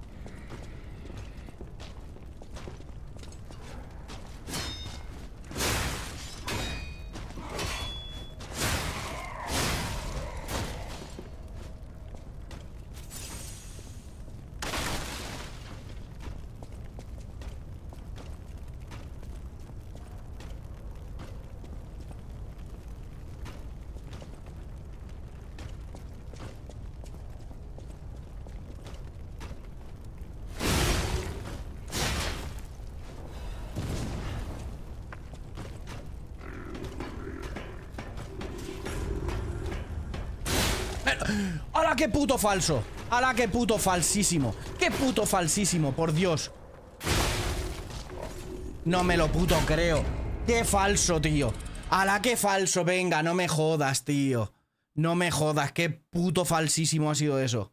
¡Hala, qué puto falso! ¡Hala, qué puto falsísimo! ¡Qué puto falsísimo, por Dios! No me lo puto creo. ¡Qué falso, tío! ¡Hala, qué falso! Venga, no me jodas, tío. No me jodas, qué puto falsísimo ha sido eso.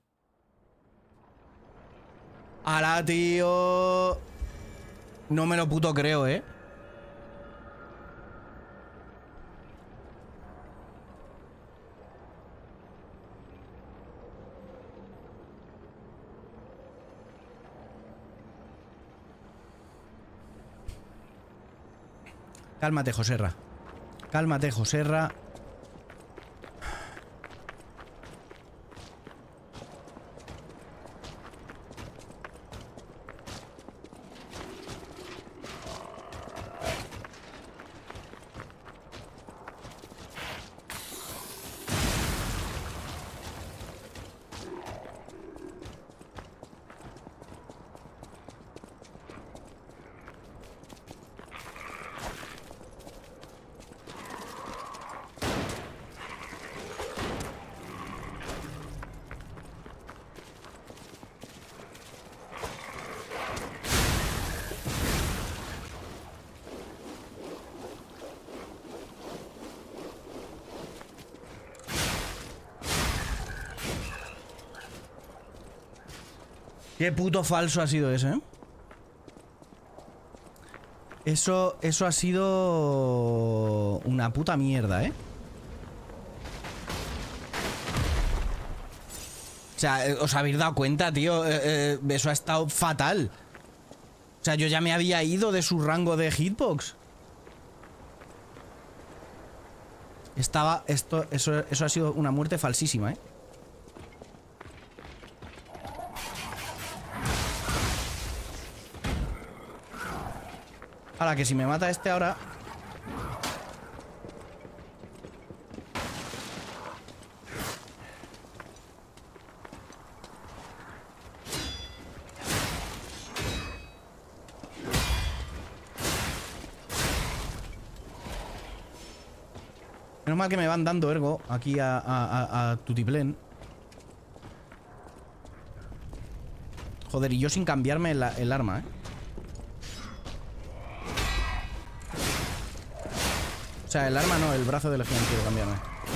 ¡Hala, tío! No me lo puto creo, ¿eh? Cálmate, Joserra. Cálmate, Joserra. Qué puto falso ha sido ese, ¿eh? Eso ha sido una puta mierda, ¿eh? O sea, ¿os habéis dado cuenta, tío? Eso ha estado fatal. O sea, yo ya me había ido de su rango de hitbox. Eso ha sido una muerte falsísima, ¿eh? Ahora que si me mata este ahora... Menos mal que me van dando ergo aquí a Tutiplén. Joder, y yo sin cambiarme el arma, ¿eh? O sea, el arma no, el brazo de legión quiero cambiarme.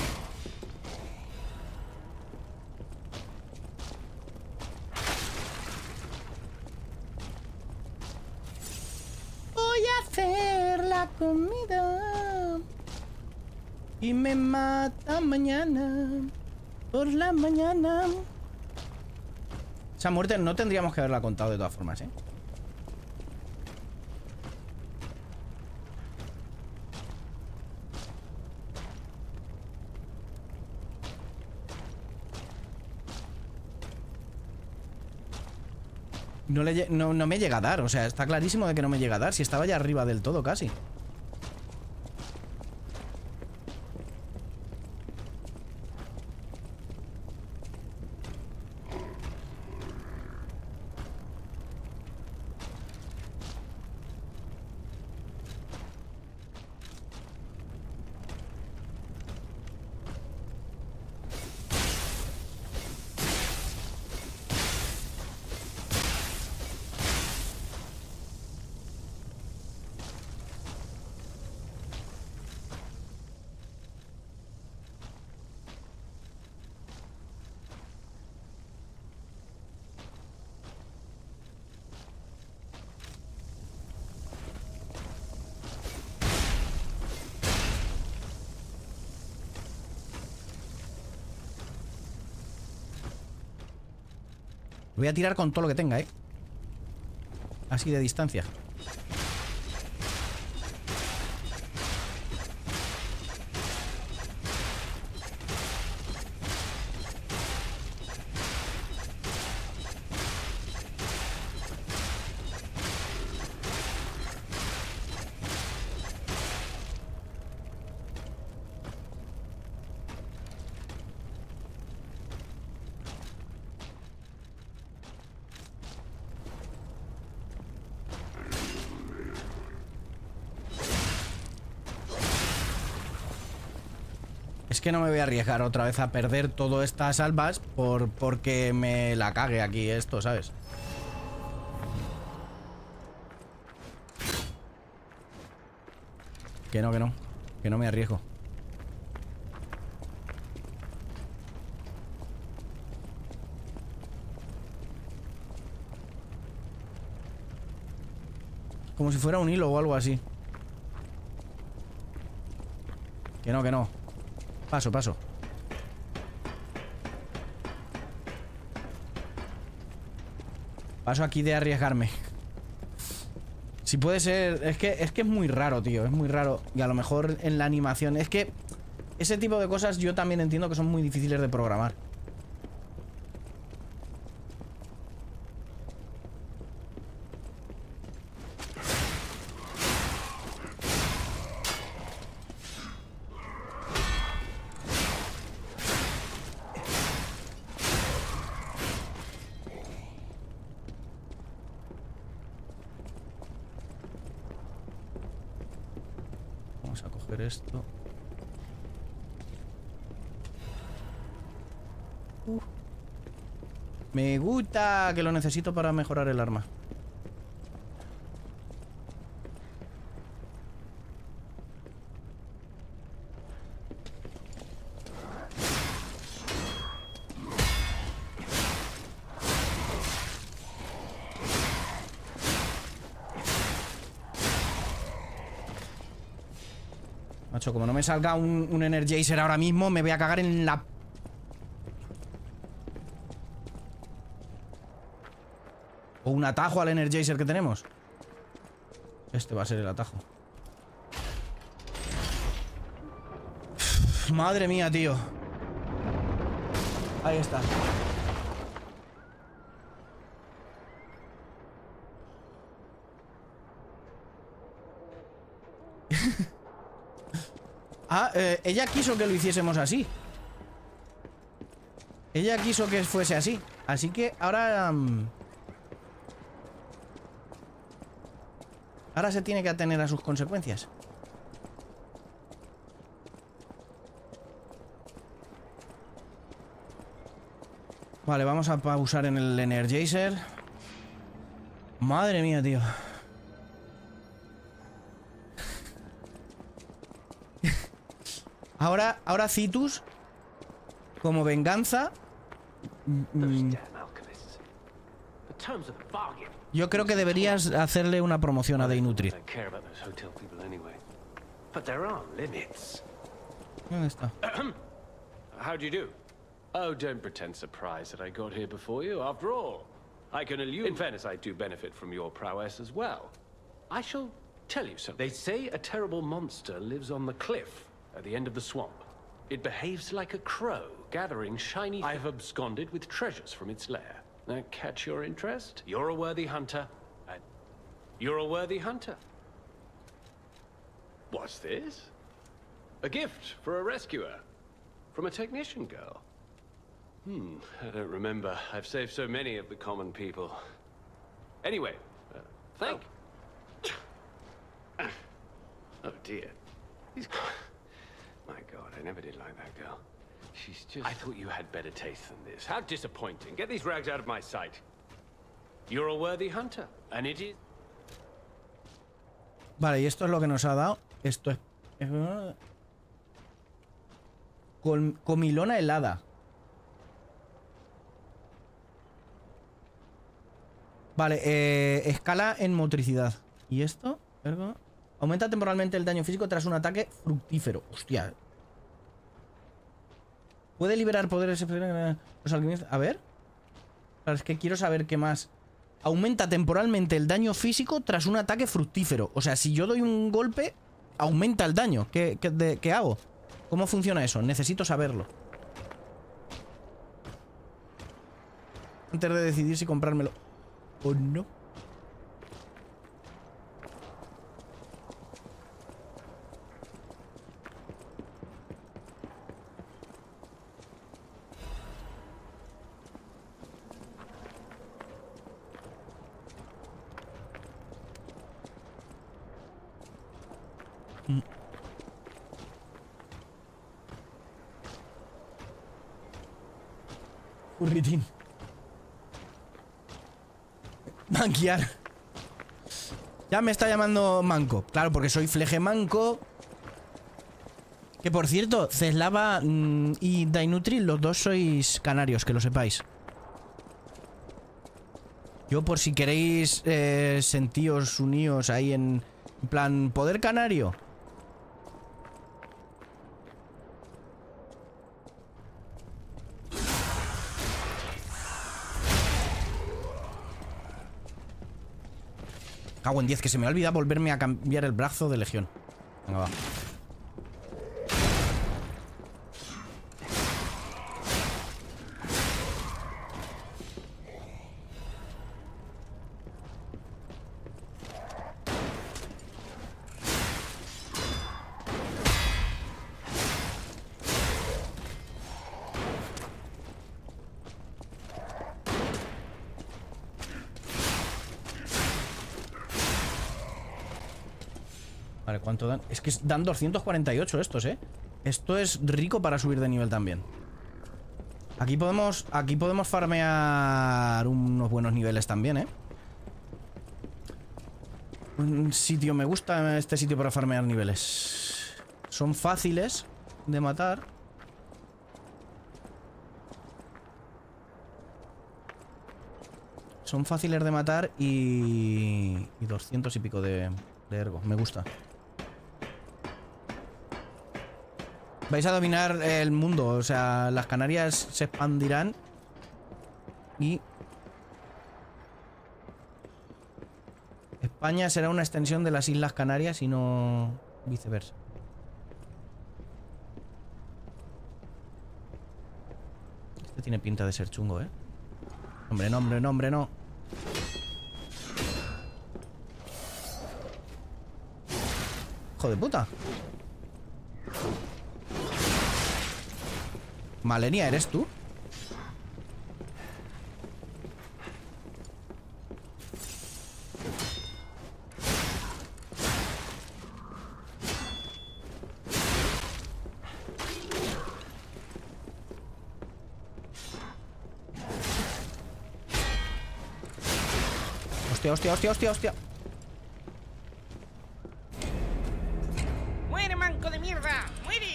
Voy a hacer la comida y me mata mañana por la mañana. Esa muerte no tendríamos que haberla contado de todas formas, ¿eh? No me llega a dar, o sea, está clarísimo de que no me llega a dar. Si estaba ya arriba del todo casi. Voy a tirar con todo lo que tenga, así de distancia. Es que no me voy a arriesgar otra vez a perder todas estas albas porque me la cague aquí esto, ¿sabes? Que no me arriesgo. Como si fuera un hilo o algo así. Que no. Paso. Paso aquí de arriesgarme. Si puede ser... Es que es muy raro, tío. Es muy raro. Y a lo mejor en la animación... Es que ese tipo de cosas yo también entiendo que son muy difíciles de programar. Esto. Me gusta, que lo necesito para mejorar el arma. Macho, como no me salga un Energizer ahora mismo, me voy a cagar en la... O un atajo al Energizer que tenemos. Este va a ser el atajo. Madre mía, tío. Ahí está. Ella quiso que lo hiciésemos así. Ella quiso que fuese así. Así que ahora... ahora se tiene que atener a sus consecuencias. Vale, vamos a pausar en el Energizer. Madre mía, tío. Ahora Citus, como venganza, yo creo que deberías hacerle una promoción a Deinutri. ¿Dónde está? How do you do? Oh, don't pretend surprise that I got here before you. After all, I can elude. In fairness, I do benefit from your prowess as well. I shall tell you something. They say a terrible monster lives on the cliff at the end of the swamp. It behaves like a crow, gathering shiny... I've absconded with treasures from its lair. That catch your interest? You're a worthy hunter. You're a worthy hunter. What's this? A gift for a rescuer. From a technician girl. I don't remember. I've saved so many of the common people. Anyway, thank... Oh dear. My God, I never did like that girl. She's just... I thought you had better taste than this. How disappointing. Get these rags out of my sight. You're a worthy hunter, and it is... Vale, y esto es lo que nos ha dado. Esto es... comilona helada. Vale, escala en motricidad. ¿Y esto? ¿Ergo? Aumenta temporalmente el daño físico tras un ataque fructífero. Hostia. Puede liberar poderes... Los alquimistas... A ver. Claro, es que quiero saber qué más. Aumenta temporalmente el daño físico tras un ataque fructífero. O sea, si yo doy un golpe, aumenta el daño. ¿Qué hago? ¿Cómo funciona eso? Necesito saberlo. Antes de decidir si comprármelo o no. Curritín. Manquear. Ya me está llamando manco. Claro, porque soy fleje manco. Que por cierto, Ceslava y Dainutri, los dos sois canarios, que lo sepáis. Yo por si queréis sentíos unidos ahí en plan poder canario. Cago en 10, que se me ha olvidado volverme a cambiar el brazo de legión. Venga, va. Vale, ¿cuánto dan? Es que dan 248 estos, ¿eh? Esto es rico para subir de nivel también. Aquí podemos farmear unos buenos niveles también, ¿eh? Un sitio, me gusta este sitio para farmear niveles. Son fáciles de matar. Son fáciles de matar y 200 y pico de ergo. Me gusta. Vais a dominar el mundo. O sea, las Canarias se expandirán. Y España será una extensión de las Islas Canarias y no viceversa. Este tiene pinta de ser chungo, ¿eh? Hombre, no, hombre, no, hombre, no. Hijo de puta. Malenia, ¿eres tú? Hostia, hostia, hostia, hostia, hostia. ¡Muere, manco de mierda! ¡Muere!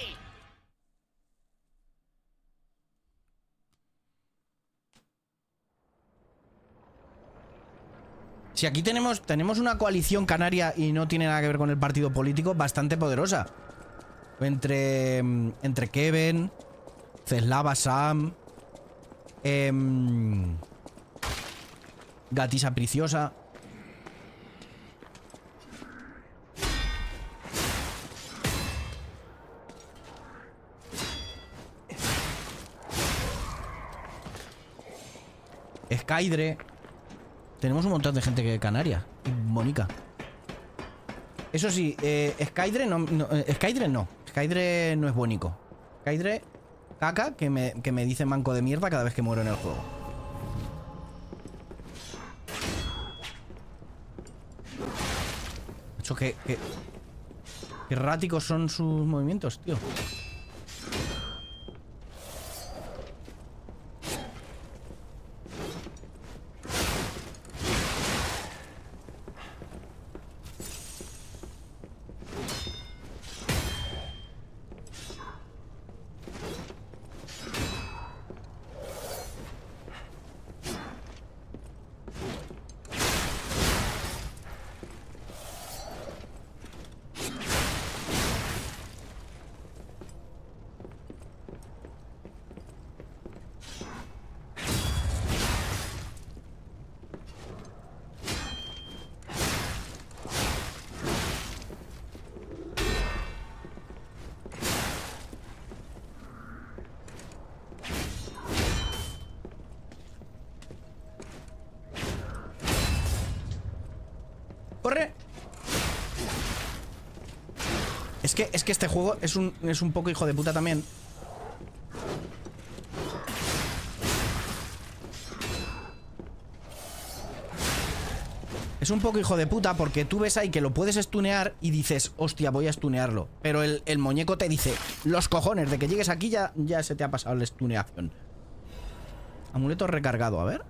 Si aquí tenemos una coalición canaria y no tiene nada que ver con el partido político, bastante poderosa. Entre Kevin, Ceslava, Sam, Gatisa Preciosa. Skydre. Tenemos un montón de gente que canaria. Mónica. Eso sí, Skydre no. Skydre no es bonito. Skydre, caca, que me dice manco de mierda cada vez que muero en el juego. Eso que erráticos son sus movimientos, tío. Es que este juego es un poco hijo de puta también. Es un poco hijo de puta porque tú ves ahí que lo puedes stunear y dices, hostia, voy a stunearlo. Pero el muñeco te dice, los cojones, de que llegues aquí ya se te ha pasado la stuneación. Amuleto recargado, a ver.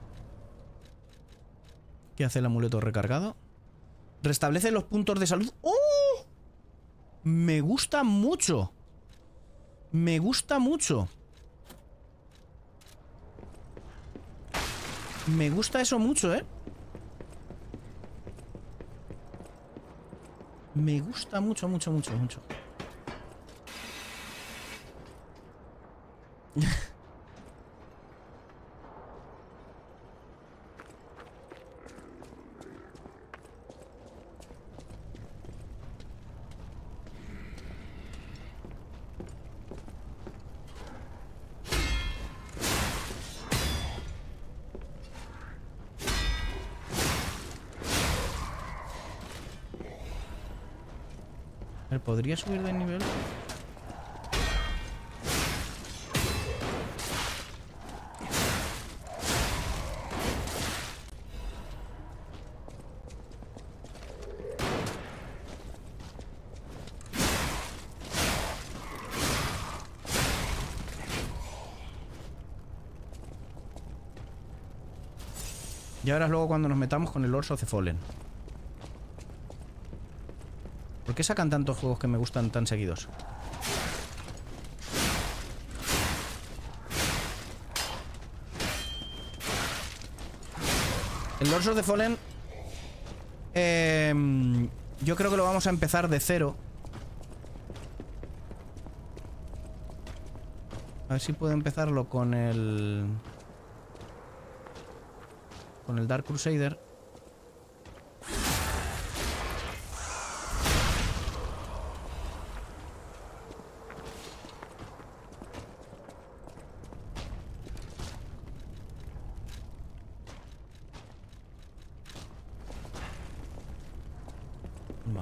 ¿Qué hace el amuleto recargado? Restablece los puntos de salud. ¡Oh! Me gusta mucho. Me gusta mucho. Me gusta eso mucho, ¿eh? Me gusta mucho, mucho, mucho, mucho. A ver, ¿podría subir de nivel? Y ahora es luego cuando nos metamos con el Lords of the Fallen. ¿Por qué sacan tantos juegos que me gustan tan seguidos? El Lords of the Fallen yo creo que lo vamos a empezar de cero. A ver si puedo empezarlo con el Dark Crusader. Vale.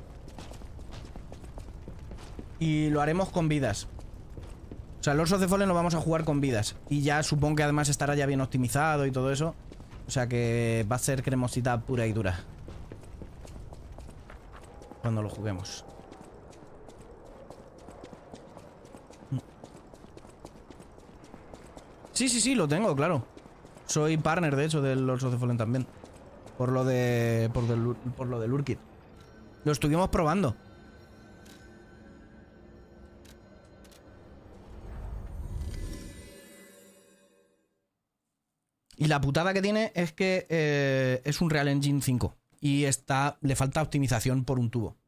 Y lo haremos con vidas. O sea, Lords of the Fallen lo vamos a jugar con vidas. Y ya supongo que además estará ya bien optimizado y todo eso. O sea que va a ser cremosidad pura y dura cuando lo juguemos. Sí, lo tengo, claro. Soy partner, de hecho, del Lords of the Fallen también. Por lo de Lurkit. Lo estuvimos probando. Y la putada que tiene es que es un Real Engine 5 y le falta optimización por un tubo.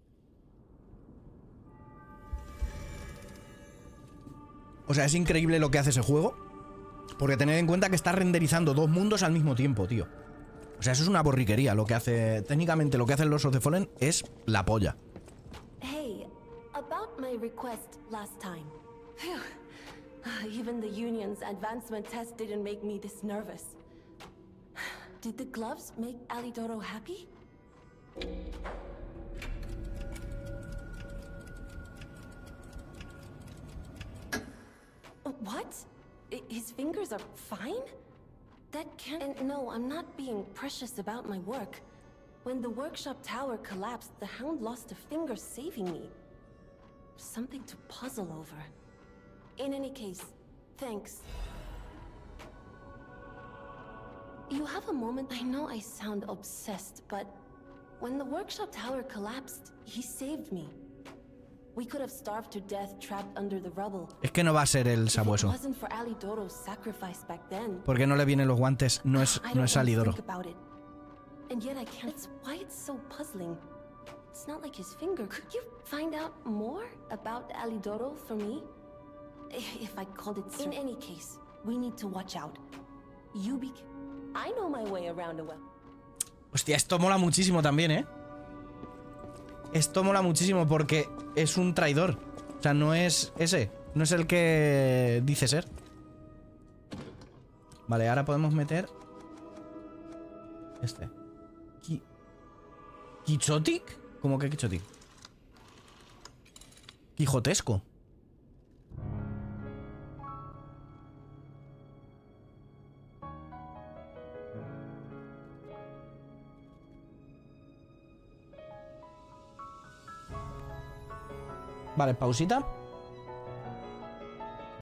O sea, es increíble lo que hace ese juego, porque tened en cuenta que está renderizando dos mundos al mismo tiempo, tío. O sea, eso es una borriquería. Lo que hace, técnicamente, lo que hace el Lords of the Fallen es la polla. Hey, about my request last time. Even the Union's advancement test didn't make me this nervous. Did the gloves make Alidoro happy? What? His fingers are fine? That can't... And no, I'm not being precious about my work. When the workshop tower collapsed, the Hound lost a finger saving me. Something to puzzle over. In any case, thanks. You have a moment? I know I sound obsessed, but when the workshop tower collapsed, he saved me. We could have starved to death trapped under the rubble. Es que no va a ser el sabueso. If it wasn't for Alidoro's sacrifice back then. Porque no le vienen los guantes, no es Alidoro. And yet I can't. That's why it's so puzzling. It's not like his finger. Could you find out more about Alidoro for me? If I called it... In any case, we need to watch out. You be... I know my way around a well. Hostia, esto mola muchísimo también, ¿eh? Esto mola muchísimo porque es un traidor. O sea, no es ese. No es el que dice ser. Vale, ahora podemos meter... ¿Kichotic? ¿Cómo que Kichotic? quijotesco. Vale, pausita.